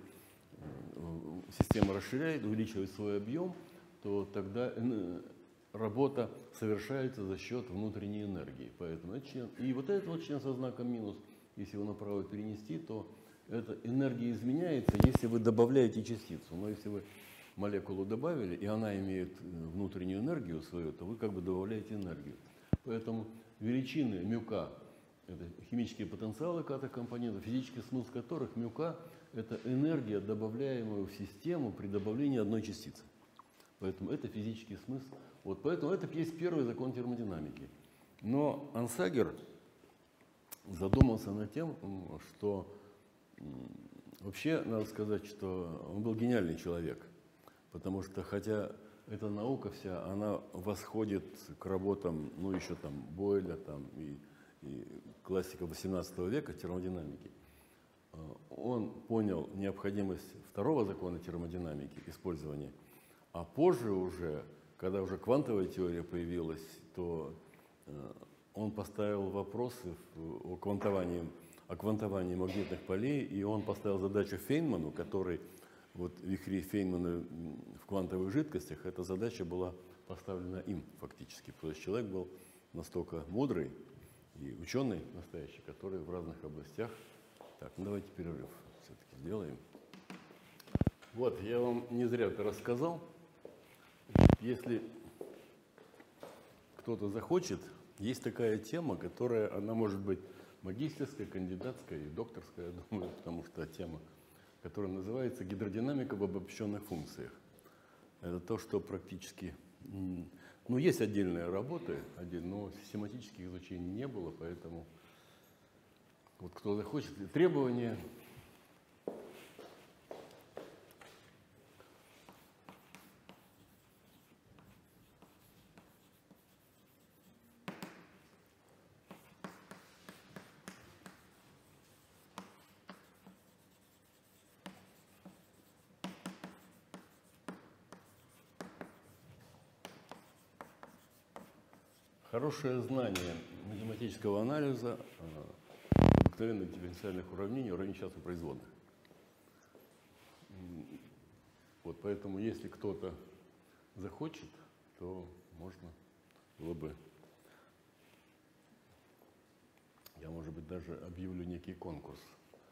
система расширяет, увеличивает свой объем, то тогда работа совершается за счет внутренней энергии. Поэтому это член. И вот этот вот член со знаком минус, если его направо перенести, то эта энергия изменяется, если вы добавляете частицу. Но если вы молекулу добавили, и она имеет внутреннюю энергию свою, то вы как бы добавляете энергию. Поэтому величины мюка – это химические потенциалы катокомпонентов, физический смысл которых мюка – это энергия, добавляемая в систему при добавлении одной частицы. Поэтому это физический смысл. Вот поэтому это есть первый закон термодинамики. Но Ансагер задумался над тем, что вообще надо сказать, что он был гениальный человек. Потому что хотя эта наука вся, она восходит к работам, ну еще там Бойля там, и, и классика восемнадцатого века термодинамики, он понял необходимость второго закона термодинамики, использования. А позже уже, когда уже квантовая теория появилась, то он поставил вопросы о квантовании, о квантовании магнитных полей, и он поставил задачу Фейнману, который вот вихри Фейнмана в квантовых жидкостях, эта задача была поставлена им фактически. То есть человек был настолько мудрый и ученый настоящий, который в разных областях. Так, ну давайте перерыв все-таки сделаем. Вот, я вам не зря это рассказал. Если кто-то захочет, есть такая тема, которая, она может быть магистерская, кандидатская и докторская, я думаю, потому что тема, которая называется гидродинамика в обобщенных функциях. Это то, что практически, ну, есть отдельные работы, но систематических изучений не было, поэтому вот кто захочет, требования. Хорошее знание математического анализа обыкновенных дифференциальных уравнений, уравнений частных производных. Вот поэтому, если кто-то захочет, то можно было бы, я, может быть, даже объявлю некий конкурс.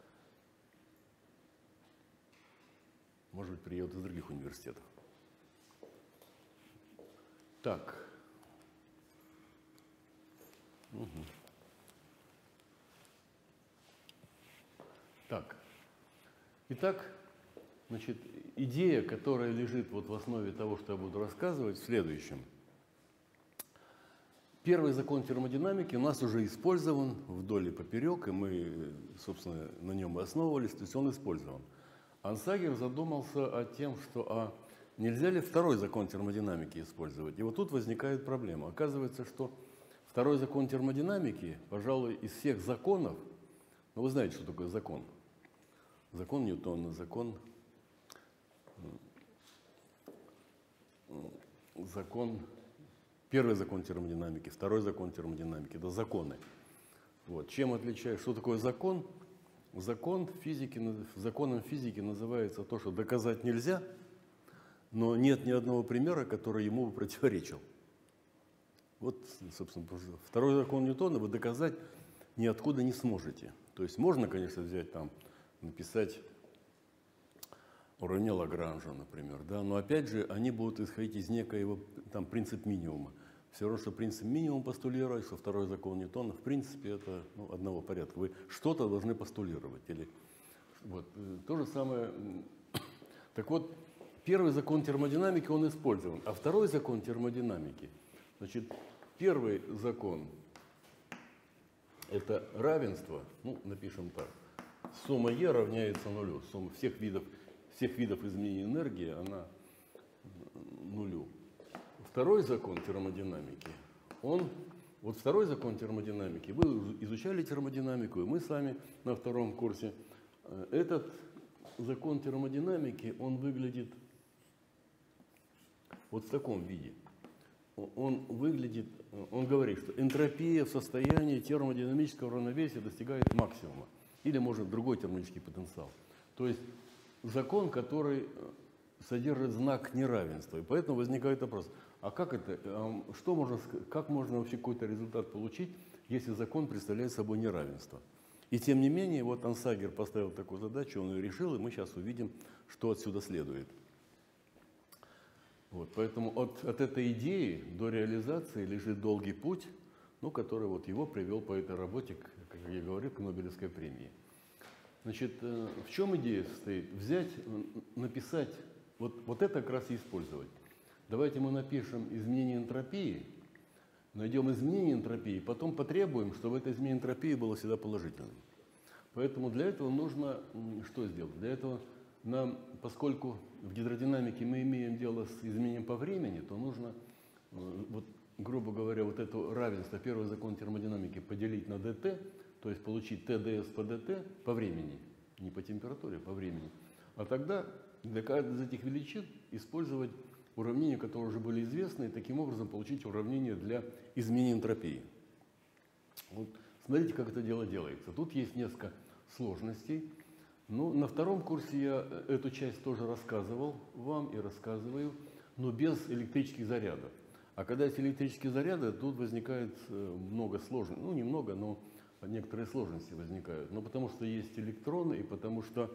Может быть, приедут из других университетов. Так. Угу. Так, итак, значит, идея, которая лежит вот в основе того, что я буду рассказывать, в следующем. Первый закон термодинамики у нас уже использован вдоль и поперек, и мы, собственно, на нем и основывались, то есть он использован. Ансагер задумался о том, что а нельзя ли второй закон термодинамики использовать? И вот тут возникает проблема. Оказывается, что второй закон термодинамики, пожалуй, из всех законов, ну вы знаете, что такое закон. Закон Ньютона, закон, закон, первый закон термодинамики, второй закон термодинамики, это законы. Вот. Чем отличается, что такое закон? Закон физики, законом физики называется то, что доказать нельзя, но нет ни одного примера, который ему бы противоречил. Вот, собственно, второй закон Ньютона вы доказать ниоткуда не сможете. То есть можно, конечно, взять там, написать уравнение Лагранжа, например, да, но опять же они будут исходить из некоего там принцип минимума. Все равно, что принцип минимума постулировать, что второй закон Ньютона, в принципе, это ну, одного порядка. Вы что-то должны постулировать. Или, вот, то же самое. Так вот, первый закон термодинамики, он использован. А второй закон термодинамики, значит, первый закон – это равенство, ну, напишем так, сумма Е равняется нулю. Сумма всех видов, всех видов изменения энергии, она нулю. Второй закон термодинамики, он, вот второй закон термодинамики, вы изучали термодинамику, и мы с вами на втором курсе. Этот закон термодинамики, он выглядит вот в таком виде. Он выглядит, он говорит, что энтропия в состоянии термодинамического равновесия достигает максимума. Или, может, другой термодинамический потенциал. То есть закон, который содержит знак неравенства. И поэтому возникает вопрос, а как это, что можно, как можно вообще какой-то результат получить, если закон представляет собой неравенство? И тем не менее, вот Ансагер поставил такую задачу, он ее решил, и мы сейчас увидим, что отсюда следует. Вот, поэтому от, от этой идеи до реализации лежит долгий путь, ну, который вот его привел по этой работе, как я говорил, к Нобелевской премии. Значит, в чем идея состоит? Взять, написать, вот, вот это как раз и использовать. Давайте мы напишем изменение энтропии, найдем изменение энтропии, потом потребуем, чтобы это изменение энтропии было всегда положительным. Поэтому для этого нужно что сделать? Для этого нам, поскольку в гидродинамике мы имеем дело с изменением по времени, то нужно, вот, грубо говоря, вот это равенство, первый закон термодинамики поделить на dt, то есть получить ТДС по dt по времени, не по температуре, по времени. А тогда для каждой из этих величин использовать уравнения, которые уже были известны, и таким образом получить уравнение для изменения энтропии. Вот, смотрите, как это дело делается. Тут есть несколько сложностей. Ну, на втором курсе я эту часть тоже рассказывал вам и рассказываю, но без электрических зарядов. А когда есть электрические заряды, тут возникает много сложностей. Ну, немного, но некоторые сложности возникают. Но потому что есть электроны и потому что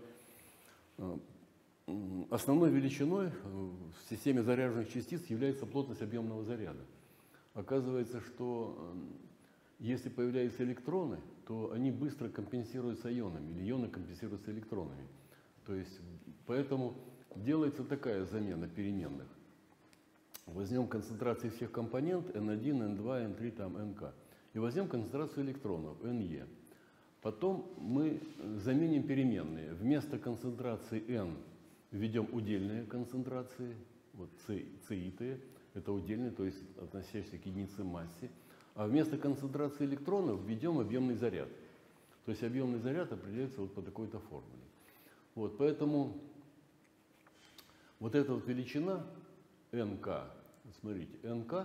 основной величиной в системе заряженных частиц является плотность объемного заряда. Оказывается, что если появляются электроны, то они быстро компенсируются ионами, или ионы компенсируются электронами. То есть, поэтому делается такая замена переменных. Возьмем концентрации всех компонент эн один, эн два, эн три, там, эн ка. И возьмем концентрацию электронов, эн е. Потом мы заменим переменные. Вместо концентрации n введем удельные концентрации, вот c, c и t, это удельные, то есть относящиеся к единице массе. А вместо концентрации электронов введем объемный заряд. То есть объемный заряд определяется вот по такой-то формуле. Вот, поэтому вот эта вот величина nk, смотрите, nk,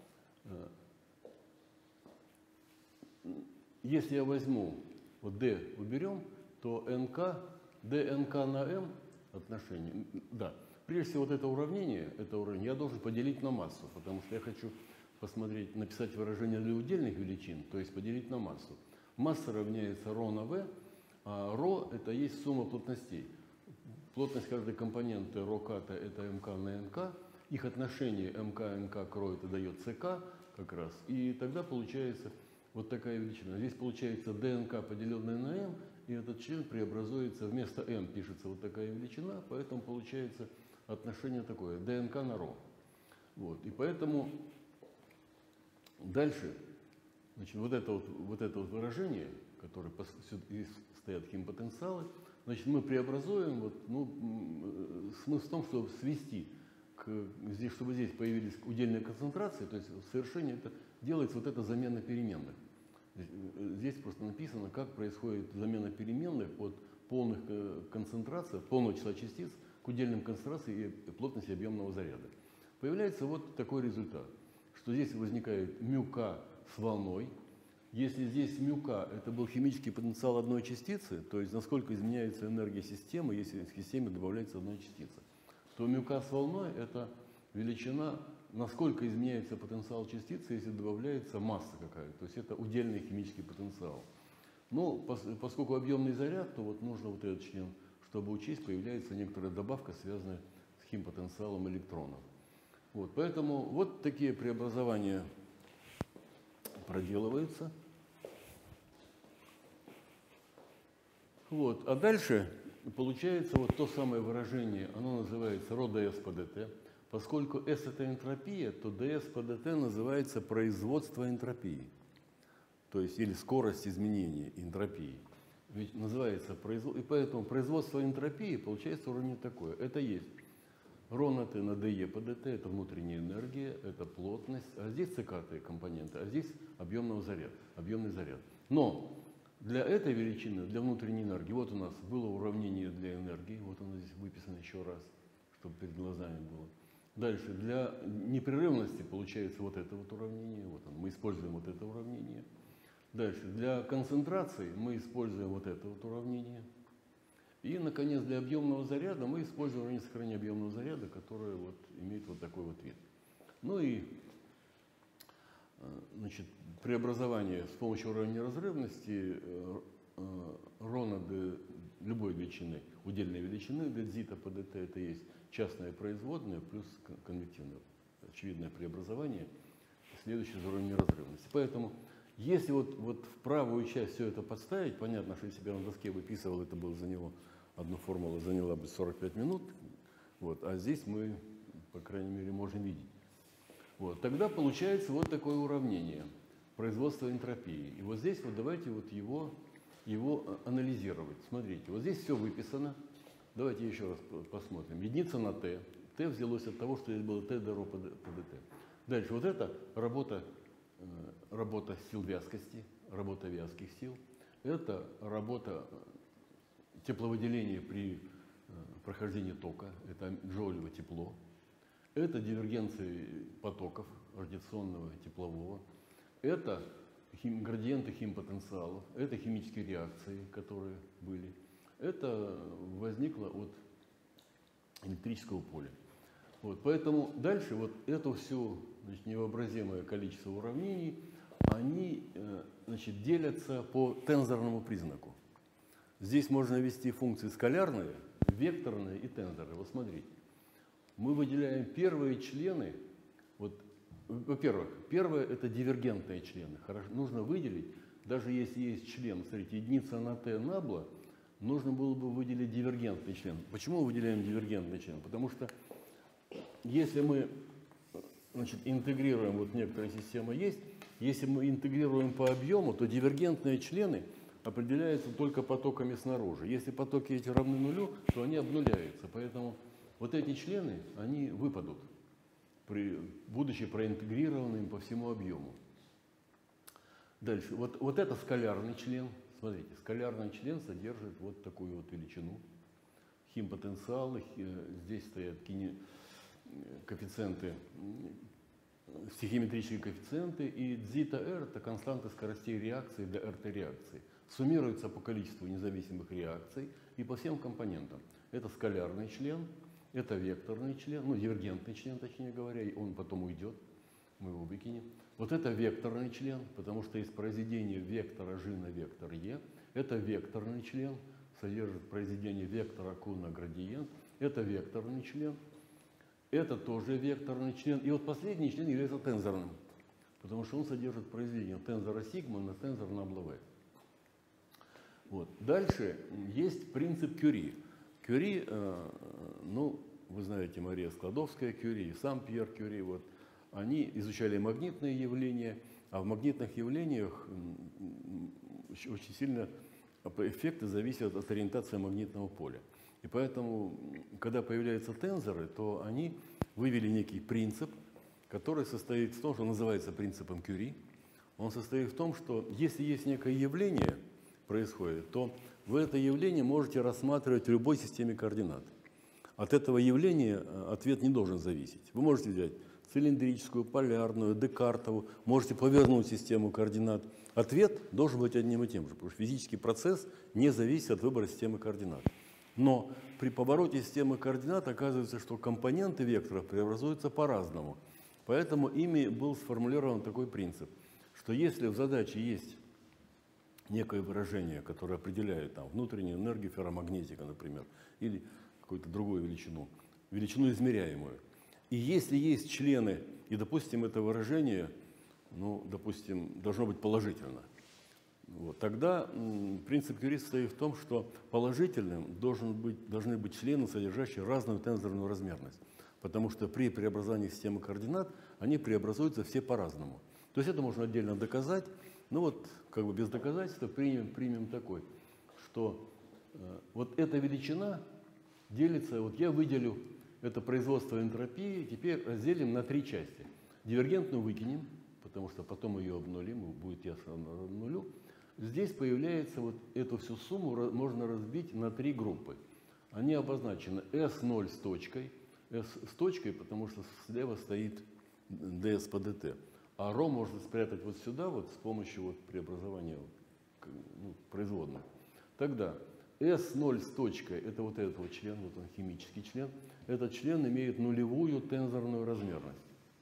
если я возьму, вот d уберем, то nk, dnk на m отношение, да, прежде всего вот это уравнение, это уравнение я должен поделить на массу, потому что я хочу посмотреть, написать выражение для удельных величин, то есть поделить на массу. Масса равняется ρ на v, а ρ это есть сумма плотностей. Плотность каждой компоненты ρk это mk на nk, их отношение mk, nk к ρ это дает ck как раз, и тогда получается вот такая величина. Здесь получается dnk поделенное на m, и этот член преобразуется, вместо m пишется вот такая величина, поэтому получается отношение такое, dnk на ρ. Вот, и поэтому дальше, значит, вот это вот, вот это вот выражение, которое здесь стоят химпотенциалы, значит, мы преобразуем, вот, ну, смысл в том, чтобы свести к, здесь, чтобы здесь появились удельные концентрации, то есть в совершении это делается вот эта замена переменных. Здесь просто написано, как происходит замена переменных от полных концентраций, полного числа частиц к удельным концентрациям и плотности объемного заряда. Появляется вот такой результат, что здесь возникает μk с волной. Если здесь μk это был химический потенциал одной частицы, то есть насколько изменяется энергия системы, если в системе добавляется одна частица, то μk с волной это величина, насколько изменяется потенциал частицы, если добавляется масса какая-то, то есть это удельный химический потенциал. Но поскольку объемный заряд, то вот нужно вот этот член, чтобы учесть, появляется некоторая добавка, связанная с химпотенциалом электронов. Вот, поэтому вот такие преобразования проделываются. Вот. А дальше получается вот то самое выражение, оно называется ρ-ds по dt. Поскольку S это энтропия, то ds по dt называется производство энтропии. То есть или скорость изменения энтропии. Ведь называется производство. И поэтому производство энтропии получается уровень такое. Это есть ρ на t на dE по dt, это внутренняя энергия, это плотность, а здесь цикатые компоненты, а здесь объемный заряд, объемный заряд. Но для этой величины, для внутренней энергии, вот у нас было уравнение для энергии, вот оно здесь выписано еще раз, чтобы перед глазами было. Дальше, для непрерывности получается вот это вот уравнение, вот оно, мы используем вот это уравнение. Дальше, для концентрации мы используем вот это вот уравнение. И, наконец, для объемного заряда мы используем уравнение сохранения объемного заряда, которое вот имеет вот такой вот вид. Ну и, значит, преобразование с помощью уравнения разрывности ρ на d любой величины, удельной величины, дзита по dt, это есть частная производная плюс конвективное, очевидное преобразование, следующее за уровнем разрывности. Поэтому, если вот, вот в правую часть все это подставить, понятно, что если бы я на доске выписывал, это было за него, одну формулу заняла бы сорок пять минут, вот, а здесь мы, по крайней мере, можем видеть. Вот, тогда получается вот такое уравнение производства энтропии. И вот здесь вот давайте вот его, его анализировать. Смотрите, вот здесь все выписано. Давайте еще раз посмотрим. Единица на t. t взялось от того, что здесь было t до ρ по dt. Дальше вот это работа, работа сил вязкости, работа вязких сил. Это работа тепловыделения при прохождении тока, это джоулево тепло. Это дивергенция потоков радиационного и теплового. Это хим, градиенты химпотенциалов, это химические реакции, которые были. Это возникло от электрического поля. Вот, поэтому дальше вот это все, значит, невообразимое количество уравнений, они, значит, делятся по тензорному признаку. Здесь можно ввести функции скалярные, векторные и тензоры. Вот смотрите, мы выделяем первые члены. Вот, во-первых, первое это дивергентные члены. Хорошо, нужно выделить, даже если есть член, смотрите, единица на t набла, нужно было бы выделить дивергентный член. Почему мы выделяем дивергентный член? Потому что если мы, значит, интегрируем, вот некоторая система есть, если мы интегрируем по объему, то дивергентные члены определяются только потоками снаружи. Если потоки эти равны нулю, то они обнуляются. Поэтому вот эти члены, они выпадут, при, будучи проинтегрированными по всему объему. Дальше. Вот, вот это скалярный член. Смотрите, скалярный член содержит вот такую вот величину. Химпотенциалы, здесь стоят коэффициенты, стихиометрические коэффициенты, и дзита r это константы скоростей реакции для РТ-реакции. Суммируются по количеству независимых реакций и по всем компонентам. Это скалярный член, это векторный член, ну, дивергентный член, точнее говоря, и он потом уйдет, мы его выкинем. Вот это векторный член, потому что из произведения вектора G на вектор E. Это векторный член, содержит произведение вектора Q на градиент. Это векторный член. Это тоже векторный член. И вот последний член является тензорным, потому что он содержит произведение тензора сигма на тензор набла V. Вот. Дальше есть принцип Кюри. Кюри, э, ну, вы знаете, Мария Складовская Кюри, сам Пьер Кюри, вот, они изучали магнитные явления, а в магнитных явлениях очень сильно эффекты зависят от ориентации магнитного поля. И поэтому, когда появляются тензоры, то они вывели некий принцип, который состоит в том, что называется принципом Кюри. Он состоит в том, что если есть некое явление происходит, то вы это явление можете рассматривать в любой системе координат. От этого явления ответ не должен зависеть. Вы можете взять цилиндрическую, полярную, декартову, можете повернуть систему координат. Ответ должен быть одним и тем же, потому что физический процесс не зависит от выбора системы координат. Но при повороте системы координат оказывается, что компоненты векторов преобразуются по-разному. Поэтому ими был сформулирован такой принцип, что если в задаче есть некое выражение, которое определяет там, внутреннюю энергию ферромагнетика, например, или какую-то другую величину, величину измеряемую, и если есть члены, и, допустим, это выражение, ну, допустим, должно быть положительно, вот, тогда м, принцип Кюри состоит в том, что положительным должен быть, должны быть члены, содержащие разную тензорную размерность, потому что при преобразовании системы координат они преобразуются все по-разному. То есть это можно отдельно доказать, но вот как бы без доказательства примем, примем такой, что э, вот эта величина делится, вот я выделю это производство энтропии, теперь разделим на три части. Дивергентную выкинем, потому что потом ее обнулим, будет ясно равно нулю. Здесь появляется вот эту всю сумму, можно разбить на три группы. Они обозначены эс ноль с точкой, S с точкой, потому что слева стоит ds по dt. А ρ можно спрятать вот сюда, вот с помощью вот преобразования ну, производных. Тогда эс ноль с точкой, это вот этот вот член, вот он химический член. Этот член имеет нулевую тензорную размерность.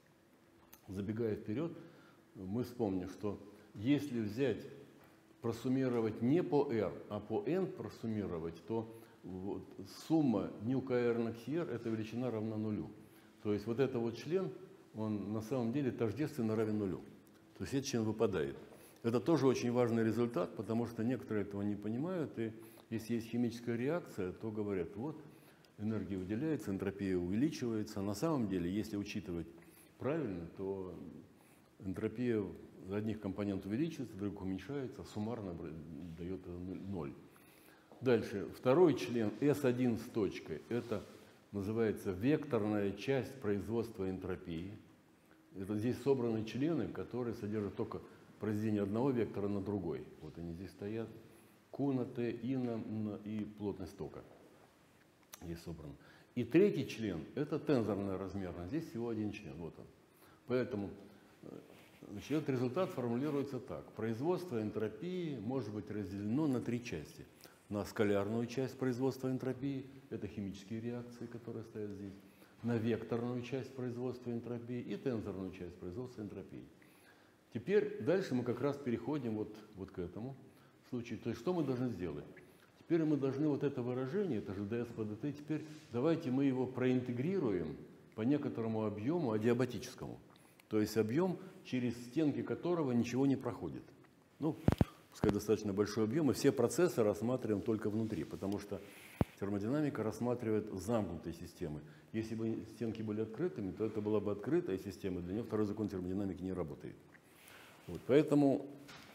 Забегая вперед, мы вспомним, что если взять, просуммировать не по R, а по N просуммировать, то вот сумма ню ка эр на кси эр, эта величина равна нулю. То есть вот этот вот член, он на самом деле тождественно равен нулю. То есть этот член выпадает. Это тоже очень важный результат, потому что некоторые этого не понимают. И если есть химическая реакция, то говорят, вот энергия выделяется, энтропия увеличивается. На самом деле, если учитывать правильно, то энтропия одних компонентов увеличивается, других уменьшается, суммарно дает ноль. Дальше, второй член эс один с точкой, это называется векторная часть производства энтропии. Это здесь собраны члены, которые содержат только произведение одного вектора на другой. Вот они здесь стоят. Q на T, I на и плотность тока. Здесь собрано. И третий член – это тензорная размерность. Здесь всего один член. Вот он. Поэтому значит, этот результат формулируется так. Производство энтропии может быть разделено на три части. На скалярную часть производства энтропии – это химические реакции, которые стоят здесь. На векторную часть производства энтропии и тензорную часть производства энтропии. Теперь дальше мы как раз переходим вот, вот к этому случаю. То есть что мы должны сделать? Теперь мы должны вот это выражение, это же ds по dt, теперь давайте мы его проинтегрируем по некоторому объему адиабатическому. То есть объем, через стенки которого ничего не проходит. Ну, пускай достаточно большой объем, и все процессы рассматриваем только внутри, потому что термодинамика рассматривает замкнутые системы. Если бы стенки были открытыми, то это была бы открытая система, для нее второй закон термодинамики не работает. Вот, поэтому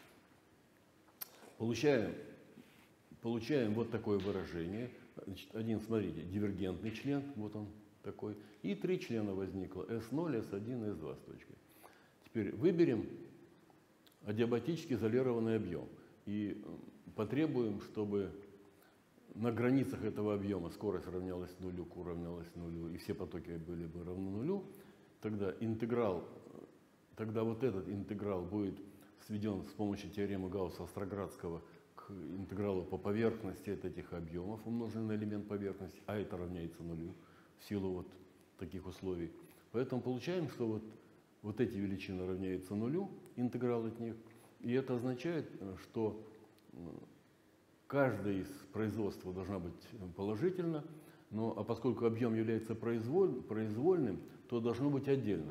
получаем, получаем вот такое выражение. Значит, один, смотрите, дивергентный член, вот он такой, и три члена возникло, эс ноль, эс один, эс два с точкой. Теперь выберем адиабатически изолированный объем и потребуем, чтобы на границах этого объема скорость равнялась нулю, Q равнялась нулю, и все потоки были бы равны нулю, тогда интеграл, тогда вот этот интеграл будет сведен с помощью теоремы Гаусса-Остроградского к интегралу по поверхности от этих объемов, умноженный на элемент поверхности, а это равняется нулю в силу вот таких условий. Поэтому получаем, что вот, вот эти величины равняются нулю, интеграл от них, и это означает, что каждое из производства должна быть положительно, но, а поскольку объем является произволь, произвольным, то должно быть отдельно.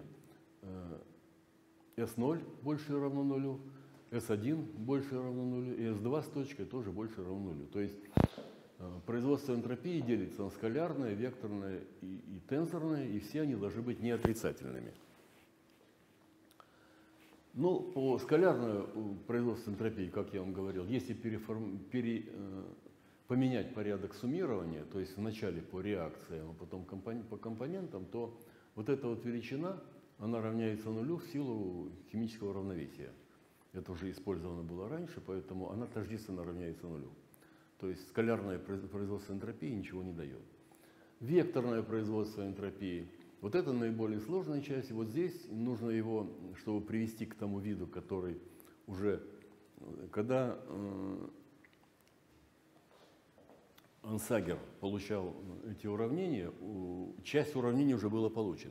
эс ноль больше или равно нулю, эс один больше или равно нулю, и эс два с точкой тоже больше или равно нулю. То есть производство энтропии делится на скалярное, векторное и, и тензорное, и все они должны быть неотрицательными. Ну, по скалярному производству энтропии, как я вам говорил, если переформ... пере... поменять порядок суммирования, то есть вначале по реакциям, а потом компон... по компонентам, то Вот эта вот величина, она равняется нулю в силу химического равновесия. Это уже использовано было раньше, поэтому она тождественно равняется нулю. То есть скалярное производство энтропии ничего не дает. Векторное производство энтропии, вот это наиболее сложная часть. И вот здесь нужно его, чтобы привести к тому виду, который уже, когда э, Ансагер получал эти уравнения, часть уравнений уже была получена.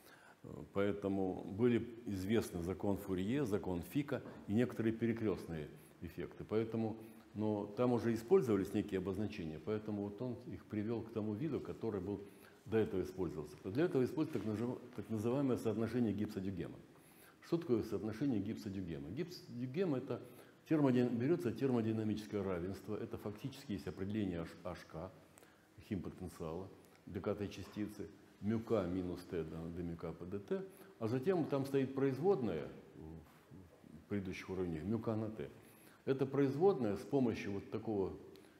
Поэтому были известны закон Фурье, закон Фика и некоторые перекрестные эффекты. Поэтому, но там уже использовались некие обозначения, поэтому вот он их привел к тому виду, который был до этого использовался. Для этого используется так называемое соотношение гипса-дюгема. Что такое соотношение гипса-дюгема? Гипс-дюгем — это термодин... берется термодинамическое равенство, это фактически есть определение эйч ка, химпотенциала для к-той частицы, μk минус t до μk по dt, а затем там стоит производная в предыдущих уровнях μk на t. Это производная с помощью вот такого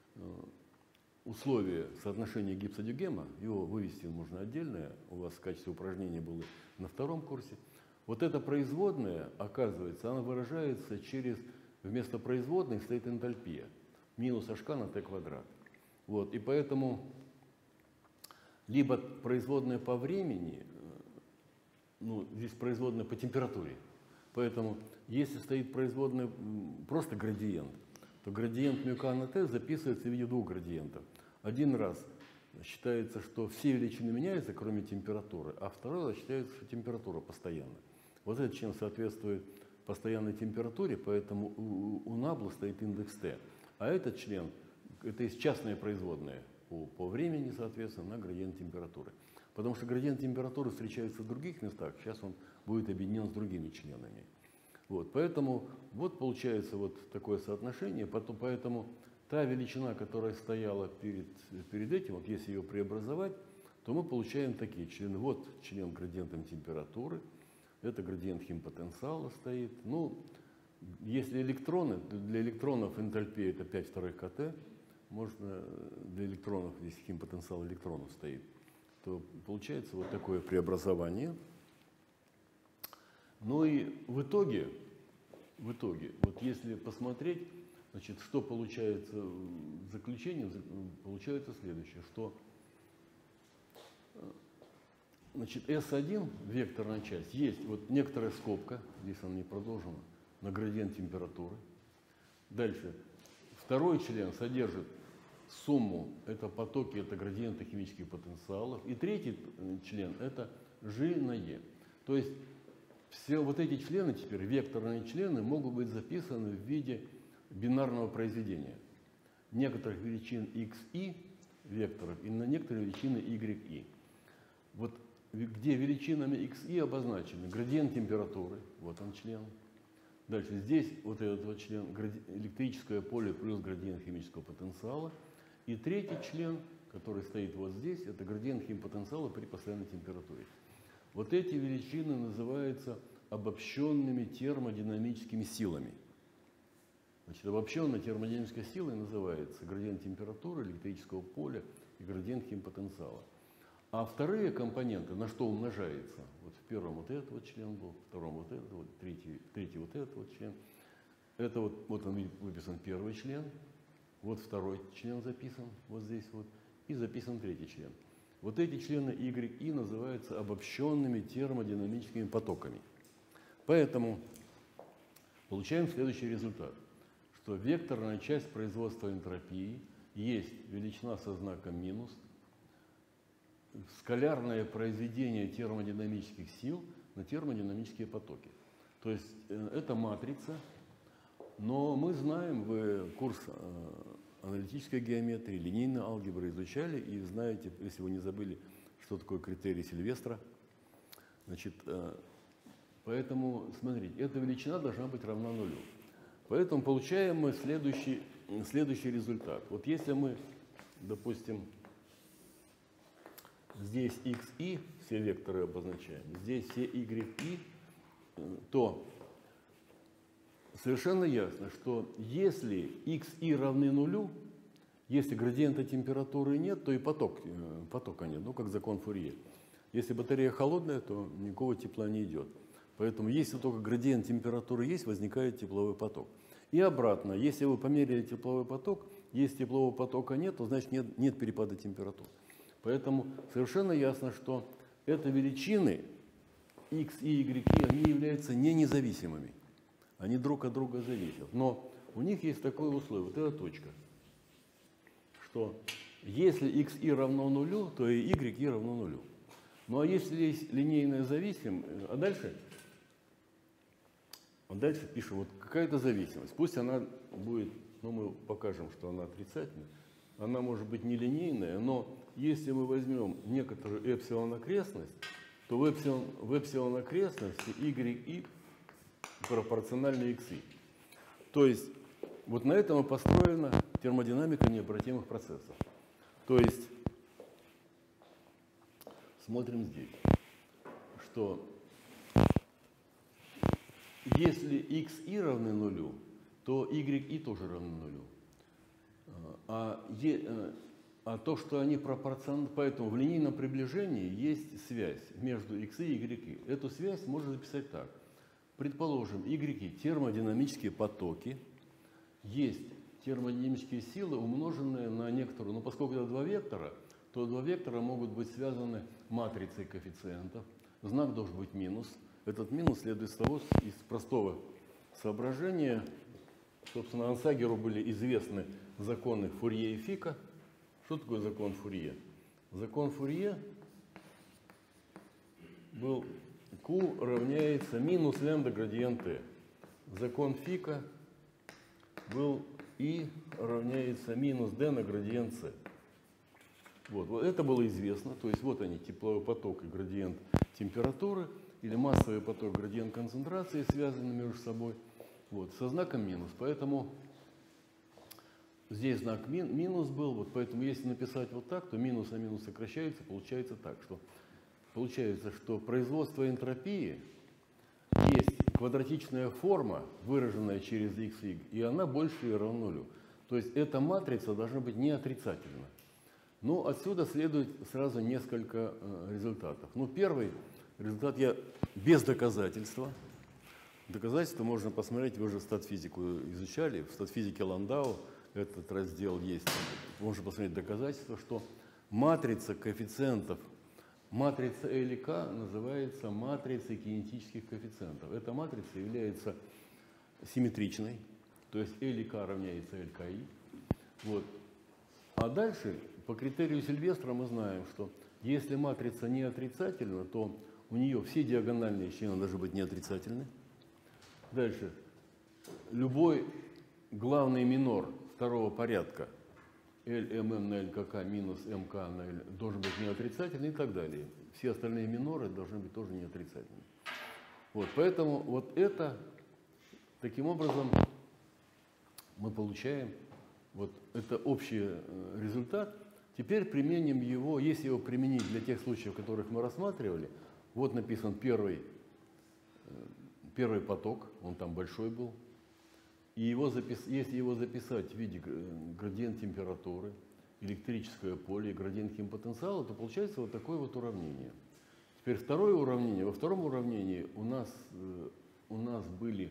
условия соотношения гипса-дюгема, его вывести можно отдельно, у вас в качестве упражнения было на втором курсе. Вот эта производная, оказывается, она выражается через, вместо производной стоит энтальпия, минус эйч ка на t квадрат. Вот, и поэтому либо производная по времени, ну, здесь производная по температуре. Поэтому, если стоит производная просто градиент, то градиент μk на t записывается в виде двух градиентов. Один раз считается, что все величины меняются, кроме температуры, а второй раз считается, что температура постоянна. Вот этот член соответствует постоянной температуре, поэтому у, у набла стоит индекс t. А этот член, это есть частная производная по, по времени, соответственно, на градиент температуры. Потому что градиент температуры встречается в других местах, сейчас он будет объединен с другими членами. Вот, поэтому вот получается вот такое соотношение, потом, поэтому та величина, которая стояла перед, перед этим, вот если ее преобразовать, то мы получаем такие члены. Вот член градиентом температуры, это градиент химпотенциала стоит. Ну, если электроны, для электронов энтальпия это пять вторых КТ, можно для электронов, если химпотенциал электронов стоит, то получается вот такое преобразование. Ну и в итоге, в итоге, вот если посмотреть, значит, что получается в заключении, получается следующее, что значит, эс один, векторная часть, есть вот некоторая скобка, здесь она не продолжена, на градиент температуры. Дальше, второй член содержит сумму, это потоки, это градиенты химических потенциалов. И третий член, это G на E. То есть все вот эти члены теперь, векторные члены, могут быть записаны в виде бинарного произведения некоторых величин xi векторов и на некоторые величины yi. Вот где величинами xi обозначены градиент температуры, вот он член. Дальше здесь вот этот вот член, электрическое поле плюс градиент химического потенциала. И третий член, который стоит вот здесь, это градиент химпотенциала при постоянной температуре. Вот эти величины называются обобщенными термодинамическими силами. Значит, обобщенной термодинамической силой называется градиент температуры, электрического поля и градиент химпотенциала. А вторые компоненты, на что умножается? Вот в первом вот этот вот член был, в втором вот этот, вот, третий, третий вот этот вот член. Это вот, вот он выписан первый член, вот второй член записан, вот здесь вот, и записан третий член. Вот эти члены yi называются обобщенными термодинамическими потоками. Поэтому получаем следующий результат, что векторная часть производства энтропии есть величина со знаком минус, скалярное произведение термодинамических сил на термодинамические потоки. То есть это матрица, но мы знаем, вы курс аналитической геометрии, линейной алгебры изучали и знаете, если вы не забыли, что такое критерий Сильвестра. Значит, поэтому, смотрите, эта величина должна быть равна нулю. Поэтому получаем мы следующий, следующий результат. Вот если мы, допустим, здесь xi, все векторы обозначаем, здесь все yi, то совершенно ясно, что если xi равны нулю, если градиента температуры нет, то и поток, потока нет, ну как закон Фурье. Если батарея холодная, то никакого тепла не идет. Поэтому если только градиент температуры есть, возникает тепловой поток. И обратно, если вы померили тепловой поток, если теплового потока нет, то значит нет, нет перепада температур. Поэтому совершенно ясно, что это величины x и y, они являются не независимыми. Они друг от друга зависят. Но у них есть такое условие, вот эта точка, что если xi равно нулю, то и yi равно нулю. Ну а если есть линейная зависимость, а дальше, а дальше пишем, вот какая-то зависимость, пусть она будет, ну мы покажем, что она отрицательная, она может быть нелинейная, но если мы возьмем некоторую эпсилон окрестность, то в эпсилон, в эпсилон окрестности yi пропорциональны xi. То есть вот на этом и построена термодинамика необратимых процессов. То есть смотрим здесь, что если xi равны нулю, то yi тоже равны нулю. А, е, а то, что они пропорциональны, поэтому в линейном приближении есть связь между x и y. Эту связь можно записать так. Предположим, y термодинамические потоки, есть термодинамические силы, умноженные на некоторую, но поскольку это два вектора, то два вектора могут быть связаны матрицей коэффициентов. Знак должен быть минус. Этот минус следует из того, из простого соображения. Собственно, Ансагеру были известны законы Фурье и Фика. Что такое закон Фурье? Закон Фурье был Q равняется минус лямбда градиент T. Закон Фика был I равняется минус D на градиент C. Вот, вот это было известно. То есть вот они, тепловой поток и градиент температуры, или массовый поток, градиент концентрации связаны между собой. Вот, со знаком минус. Поэтому здесь знак мин, минус был. Вот, поэтому если написать вот так, то минус на минус сокращается. Получается так, что получается, что производство энтропии есть квадратичная форма, выраженная через x, y, и она больше или равна нулю. То есть эта матрица должна быть не отрицательна. Ну, отсюда следует сразу несколько э, результатов. Ну, первый результат я без доказательства. Доказательства можно посмотреть, вы же статфизику изучали, в статфизике Ландау этот раздел есть. Можно посмотреть доказательства, что матрица коэффициентов, матрица L и K называется матрицей кинетических коэффициентов. Эта матрица является симметричной, то есть L и K равняется L K I. Вот. А дальше, по критерию Сильвестра мы знаем, что если матрица не отрицательна, то у нее все диагональные члены должны быть не отрицательны. Дальше. Любой главный минор второго порядка L M N на L K K минус M K на L должен быть не отрицательный и так далее. Все остальные миноры должны быть тоже не отрицательны. Вот, поэтому вот это, таким образом, мы получаем вот это общий результат. Теперь применим его, если его применить для тех случаев, которых мы рассматривали. Вот написан первый, первый поток, он там большой был. И его запис, если его записать в виде градиент температуры, электрическое поле и градиент химпотенциала, то получается вот такое вот уравнение. Теперь второе уравнение. Во втором уравнении у нас, у нас были,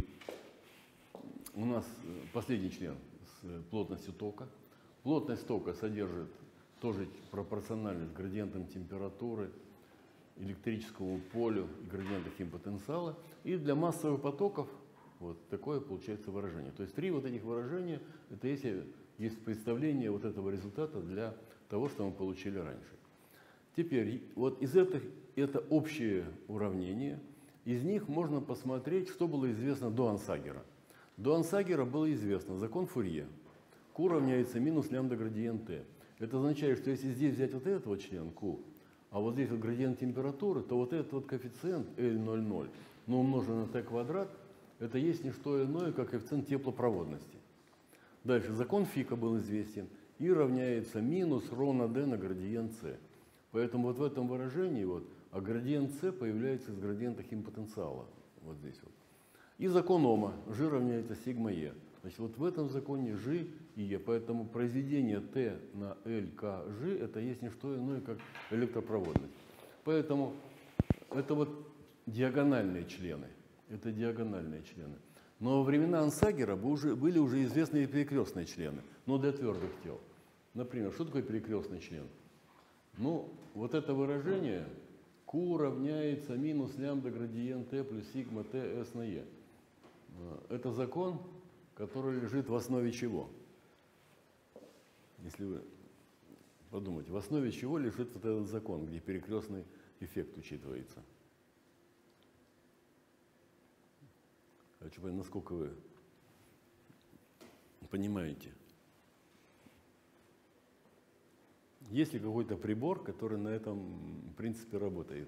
у нас последний член с плотностью тока. Плотность тока содержит тоже пропорциональность градиентам температуры, электрическому полю и градиента химпотенциала. И для массовых потоков вот такое получается выражение. То есть три вот этих выражения, это если есть представление вот этого результата для того, что мы получили раньше. Теперь вот из этих, это общее уравнение, из них можно посмотреть, что было известно до Ансагера. До Ансагера было известно закон Фурье. Q равняется минус лямбда градиент T. Это означает, что если здесь взять вот этот вот член Q, а вот здесь вот градиент температуры, то вот этот вот коэффициент L ноль ноль, но умноженный на T квадрат, это есть не что иное, как коэффициент теплопроводности. Дальше закон Фика был известен. И равняется минус ρ на d на градиент c. Поэтому вот в этом выражении вот, а градиент c появляется из градиента химпотенциала. Вот здесь вот. И закон Ома. G равняется сигма e. Значит, вот в этом законе G и e. Поэтому произведение T на L, K, G это есть не что иное, как электропроводность. Поэтому это вот диагональные члены. Это диагональные члены. Но во времена Ансагера были уже известные перекрестные члены, но для твердых тел. Например, что такое перекрестный член? Ну, вот это выражение Q равняется минус лямбда градиент T плюс сигма T S на E. Это закон, который лежит в основе чего? Если вы подумайте, в основе чего лежит вот этот закон, где перекрестный эффект учитывается? Хочу понять, насколько вы понимаете. Есть ли какой-то прибор, который на этом принципе работает?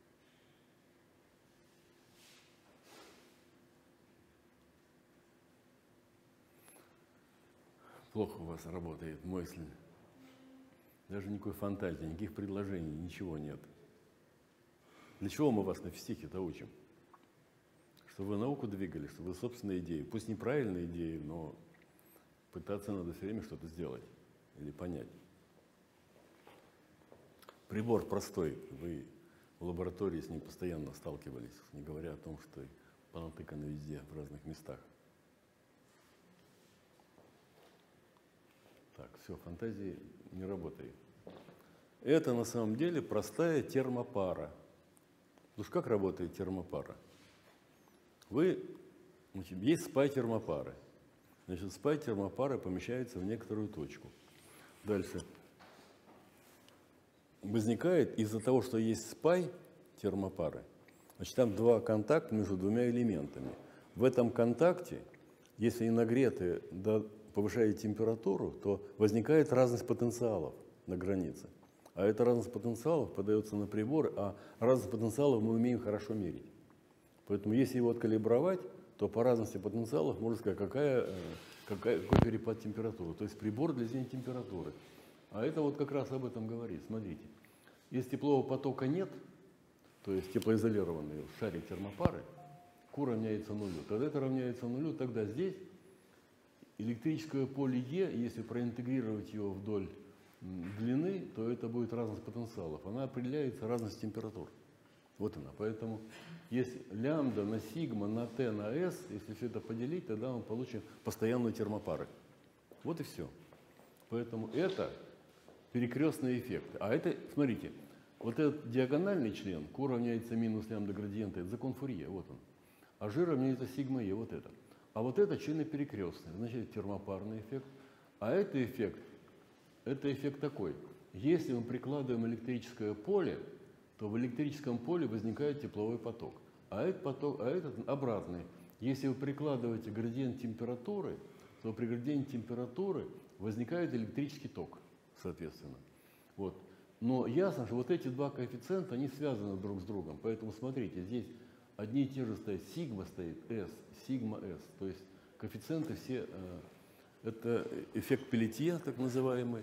Плохо у вас работает мысль. Даже никакой фантазии, никаких предложений, ничего нет. Для чего мы вас на физтехе-то учим? Чтобы вы науку двигали, чтобы вы собственные идеи, пусть неправильные идеи, но пытаться надо все время что-то сделать или понять. Прибор простой, вы в лаборатории с ним постоянно сталкивались, не говоря о том, что понатыкано везде, в разных местах. Так, все, фантазии не работает. Это на самом деле простая термопара. Ну что, как работает термопара? Вы, значит, есть спай термопары. Значит, спай термопары помещается в некоторую точку. Дальше. Возникает из-за того, что есть спай термопары, значит, там два контакта между двумя элементами. В этом контакте, если они нагреты до повышает температуру, то возникает разность потенциалов на границе. А эта разность потенциалов подается на прибор, а разность потенциалов мы умеем хорошо мерить. Поэтому если его откалибровать, то по разности потенциалов можно сказать, какая, какая, какой перепад температуры. То есть прибор для измерения температуры. А это вот как раз об этом говорит. Смотрите, если теплового потока нет, то есть теплоизолированный шарик термопары, Q равняется нулю, тогда это равняется нулю, тогда здесь электрическое поле Е, если проинтегрировать его вдоль длины, то это будет разность потенциалов. Она определяется разность температур. Вот она. Поэтому если лямбда на сигма, на Т, на С, если все это поделить, тогда мы получим постоянную термопары. Вот и все. Поэтому это перекрестный эффект. А это, смотрите, вот этот диагональный член, Q равняется минус лямбда градиента, это закон Фурье, вот он. А G равняется сигма Е, вот это. А вот это члены перекрестные, значит, термопарный эффект. А это эффект, это эффект такой. Если мы прикладываем электрическое поле, то в электрическом поле возникает тепловой поток. А этот поток, а этот обратный. Если вы прикладываете градиент температуры, то при градиенте температуры возникает электрический ток, соответственно. Вот. Но ясно, что вот эти два коэффициента, они связаны друг с другом. Поэтому смотрите, здесь одни и те же стоят, сигма стоит, S, сигма S. То есть коэффициенты все, э, это эффект Пелетье, так называемый.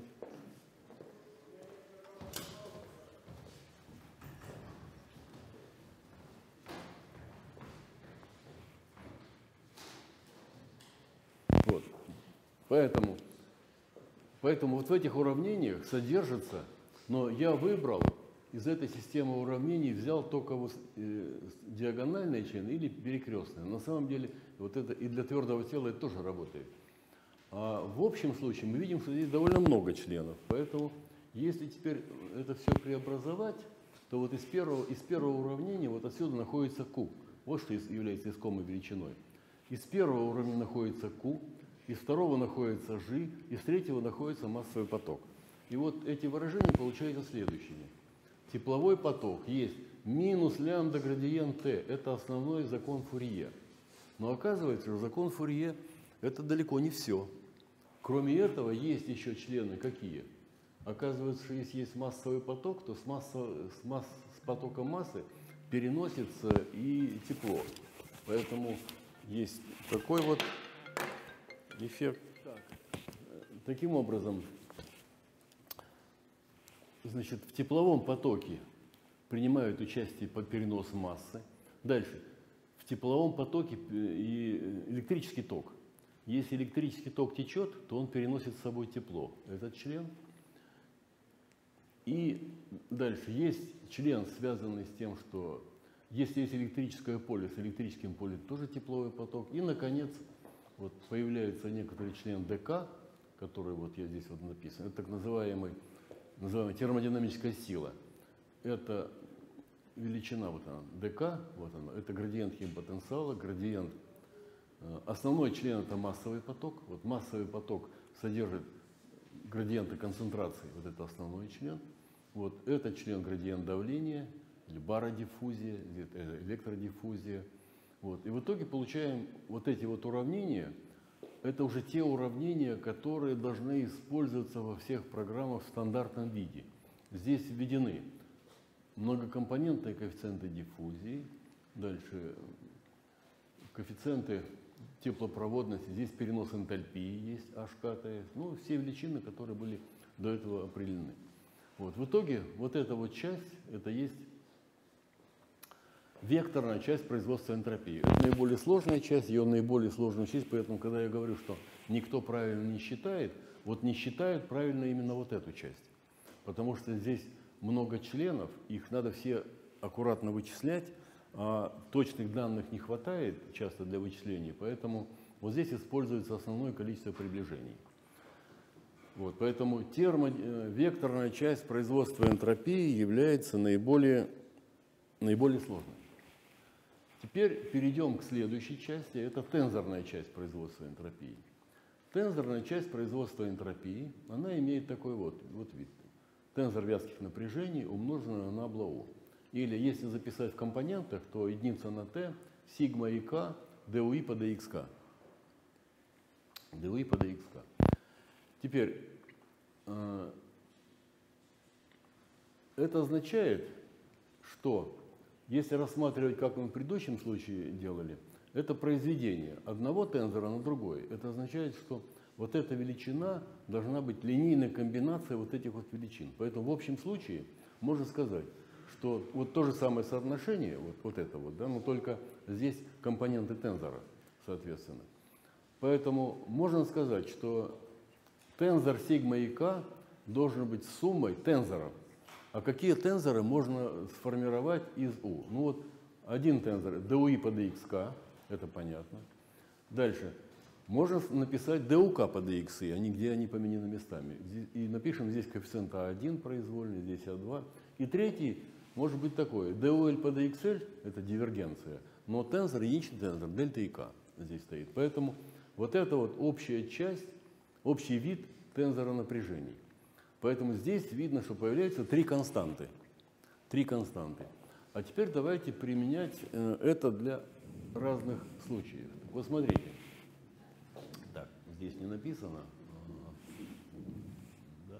Вот. Поэтому, поэтому вот в этих уравнениях содержится, но я выбрал из этой системы уравнений, взял только вот, э, диагональные члены или перекрестные. На самом деле вот это и для твердого тела это тоже работает. А в общем случае мы видим, что здесь довольно много членов. Поэтому если теперь это все преобразовать, то вот из первого, из первого уравнения вот отсюда находится Q. Вот что является искомой величиной. Из первого уравнения находится Q, из второго находится G, из третьего находится массовый поток. И вот эти выражения получаются следующими. Тепловой поток есть минус лямбда градиент Т. Это основной закон Фурье. Но оказывается, что закон Фурье это далеко не все. Кроме этого, есть еще члены какие? Оказывается, что если есть массовый поток, то с, масса, с, масс, с потоком массы переносится и тепло. Поэтому есть такой вот эффект. Так. Таким образом, значит, в тепловом потоке принимают участие по переносу массы. Дальше. В тепловом потоке и электрический ток. Если электрический ток течет, то он переносит с собой тепло. Этот член. И дальше есть член, связанный с тем, что если есть электрическое поле, с электрическим полем тоже тепловой поток. И, наконец, вот появляется некоторый член ДК, который вот я здесь вот написан. Это так называемый, называемая термодинамическая сила. Это величина, вот она, ДК, вот она, это градиент химпотенциала, градиент. Основной член это массовый поток. Вот массовый поток содержит градиенты концентрации, вот это основной член. Вот этот член градиент давления, или бародиффузия, электродиффузия. Вот. И в итоге получаем вот эти вот уравнения. Это уже те уравнения, которые должны использоваться во всех программах в стандартном виде. Здесь введены многокомпонентные коэффициенты диффузии, дальше коэффициенты теплопроводности, здесь перенос энтальпии есть, H-K, ну, все величины, которые были до этого определены. Вот. В итоге вот эта вот часть, это есть векторная часть производства энтропии. Это наиболее сложная часть, ее наиболее сложную часть, поэтому, когда я говорю, что никто правильно не считает, вот не считают правильно именно вот эту часть. Потому что здесь много членов, их надо все аккуратно вычислять, а точных данных не хватает часто для вычислений, поэтому вот здесь используется основное количество приближений. Вот, поэтому термо, векторная часть производства энтропии является наиболее, наиболее сложной. Теперь перейдем к следующей части, это тензорная часть производства энтропии. Тензорная часть производства энтропии, она имеет такой вот, вот вид. Тензор вязких напряжений умноженный на набло. Или если записать в компонентах, то единица на Т, сигма и К, ДУИ по ДХК. ДУИ по ДХК. Теперь, э, это означает, что если рассматривать, как мы в предыдущем случае делали, это произведение одного тензора на другой. Это означает, что вот эта величина должна быть линейной комбинацией вот этих вот величин. Поэтому в общем случае можно сказать, что вот то же самое соотношение, вот, вот это вот, да, но только здесь компоненты тензора, соответственно. Поэтому можно сказать, что тензор сигма и К должен быть суммой тензоров. А какие тензоры можно сформировать из У? Ну вот один тензор ДУИ по ДХК, это понятно. Дальше. Можно написать ДУК по ДХИ, они где они поменены местами. И напишем здесь коэффициент А один произвольный, здесь А два. И третий может быть такой. ДУЛ по ДХЛ это дивергенция, но тензор, единичный тензор, дельта и К здесь стоит. Поэтому вот это вот общая часть, общий вид тензора напряжений. Поэтому здесь видно, что появляются три константы. Три константы. А теперь давайте применять это для разных случаев. Вот смотрите. Так, здесь не написано. Да.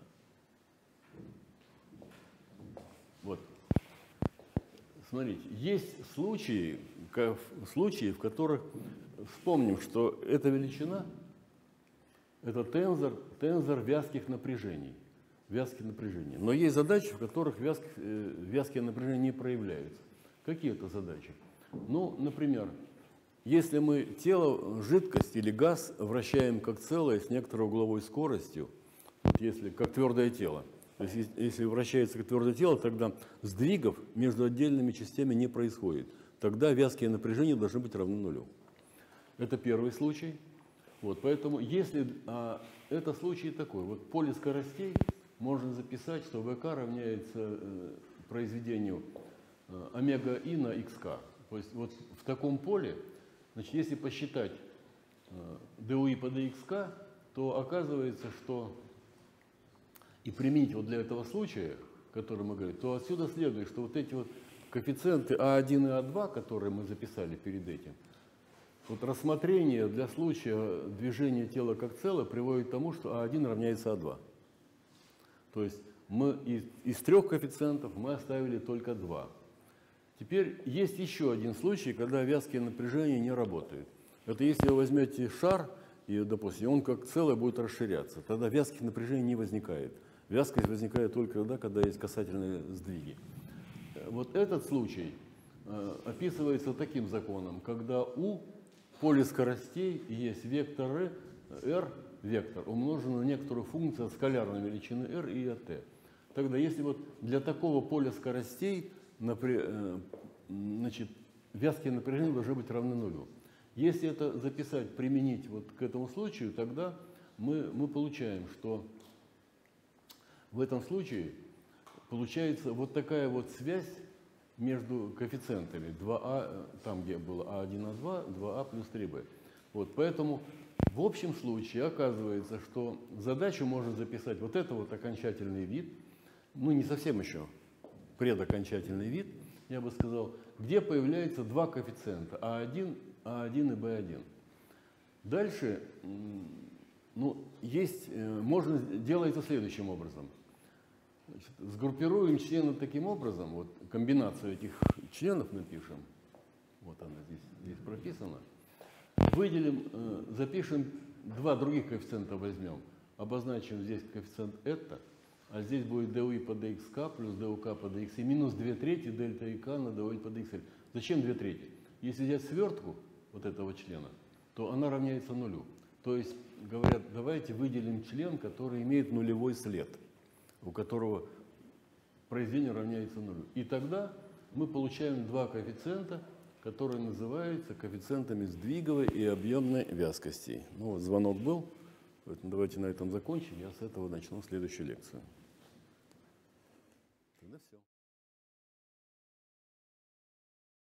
Вот. Смотрите, есть случаи, случаи, в которых вспомним, что эта величина – это тензор, тензор вязких напряжений. Вязкие напряжения. Но есть задачи, в которых вязк, э, вязкие напряжения не проявляются. Какие это задачи? Ну, например, если мы тело, жидкость или газ вращаем как целое с некоторой угловой скоростью, вот если как твердое тело, то есть если вращается как твердое тело, тогда сдвигов между отдельными частями не происходит. Тогда вязкие напряжения должны быть равны нулю. Это первый случай. Вот, поэтому если а, это случай такой, вот поле скоростей можно записать, что ВК равняется э, произведению э, омега И на ХК. То есть вот в таком поле, значит, если посчитать э, ДУИ по ДХК, то оказывается, что и применить вот для этого случая, который мы говорим, то отсюда следует, что вот эти вот коэффициенты А один и А два, которые мы записали перед этим, вот рассмотрение для случая движения тела как целое приводит к тому, что А один равняется А два. То есть мы из, из трех коэффициентов мы оставили только два. Теперь есть еще один случай, когда вязкие напряжения не работают. Это если вы возьмете шар, и, допустим, он как целое будет расширяться, тогда вязких напряжений не возникает. Вязкость возникает только тогда, когда есть касательные сдвиги. Вот этот случай э, описывается таким законом, когда у поле скоростей есть вектор R, вектор, умноженный на некоторую функцию скалярной величины R и At. Тогда, если вот для такого поля скоростей, напря- значит, вязкие напряжения должны быть равны нулю. Если это записать, применить вот к этому случаю, тогда мы, мы получаем, что в этом случае получается вот такая вот связь между коэффициентами два а, там где было а один, а два, два а плюс три бэ. Вот, поэтому в общем случае оказывается, что задачу можно записать вот это вот окончательный вид, ну не совсем еще предокончательный вид, я бы сказал, где появляются два коэффициента а один, а один и бэ один. Дальше, ну, есть, можно делать это следующим образом. Значит, сгруппируем члены таким образом, вот комбинацию этих членов напишем, вот она здесь, здесь прописана. Выделим, э, запишем два других коэффициента возьмем, обозначим здесь коэффициент это, а здесь будет dy по dxk плюс duк по dx и минус две трети дельта ик на dy по dxl. Зачем две трети? Если взять свертку вот этого члена, то она равняется нулю. То есть говорят, давайте выделим член, который имеет нулевой след, у которого произведение равняется нулю. И тогда мы получаем два коэффициента, которые называются коэффициентами сдвиговой и объемной вязкостей. Ну вот звонок был, поэтому давайте на этом закончим. Я с этого начну следующую лекцию. Тогда все.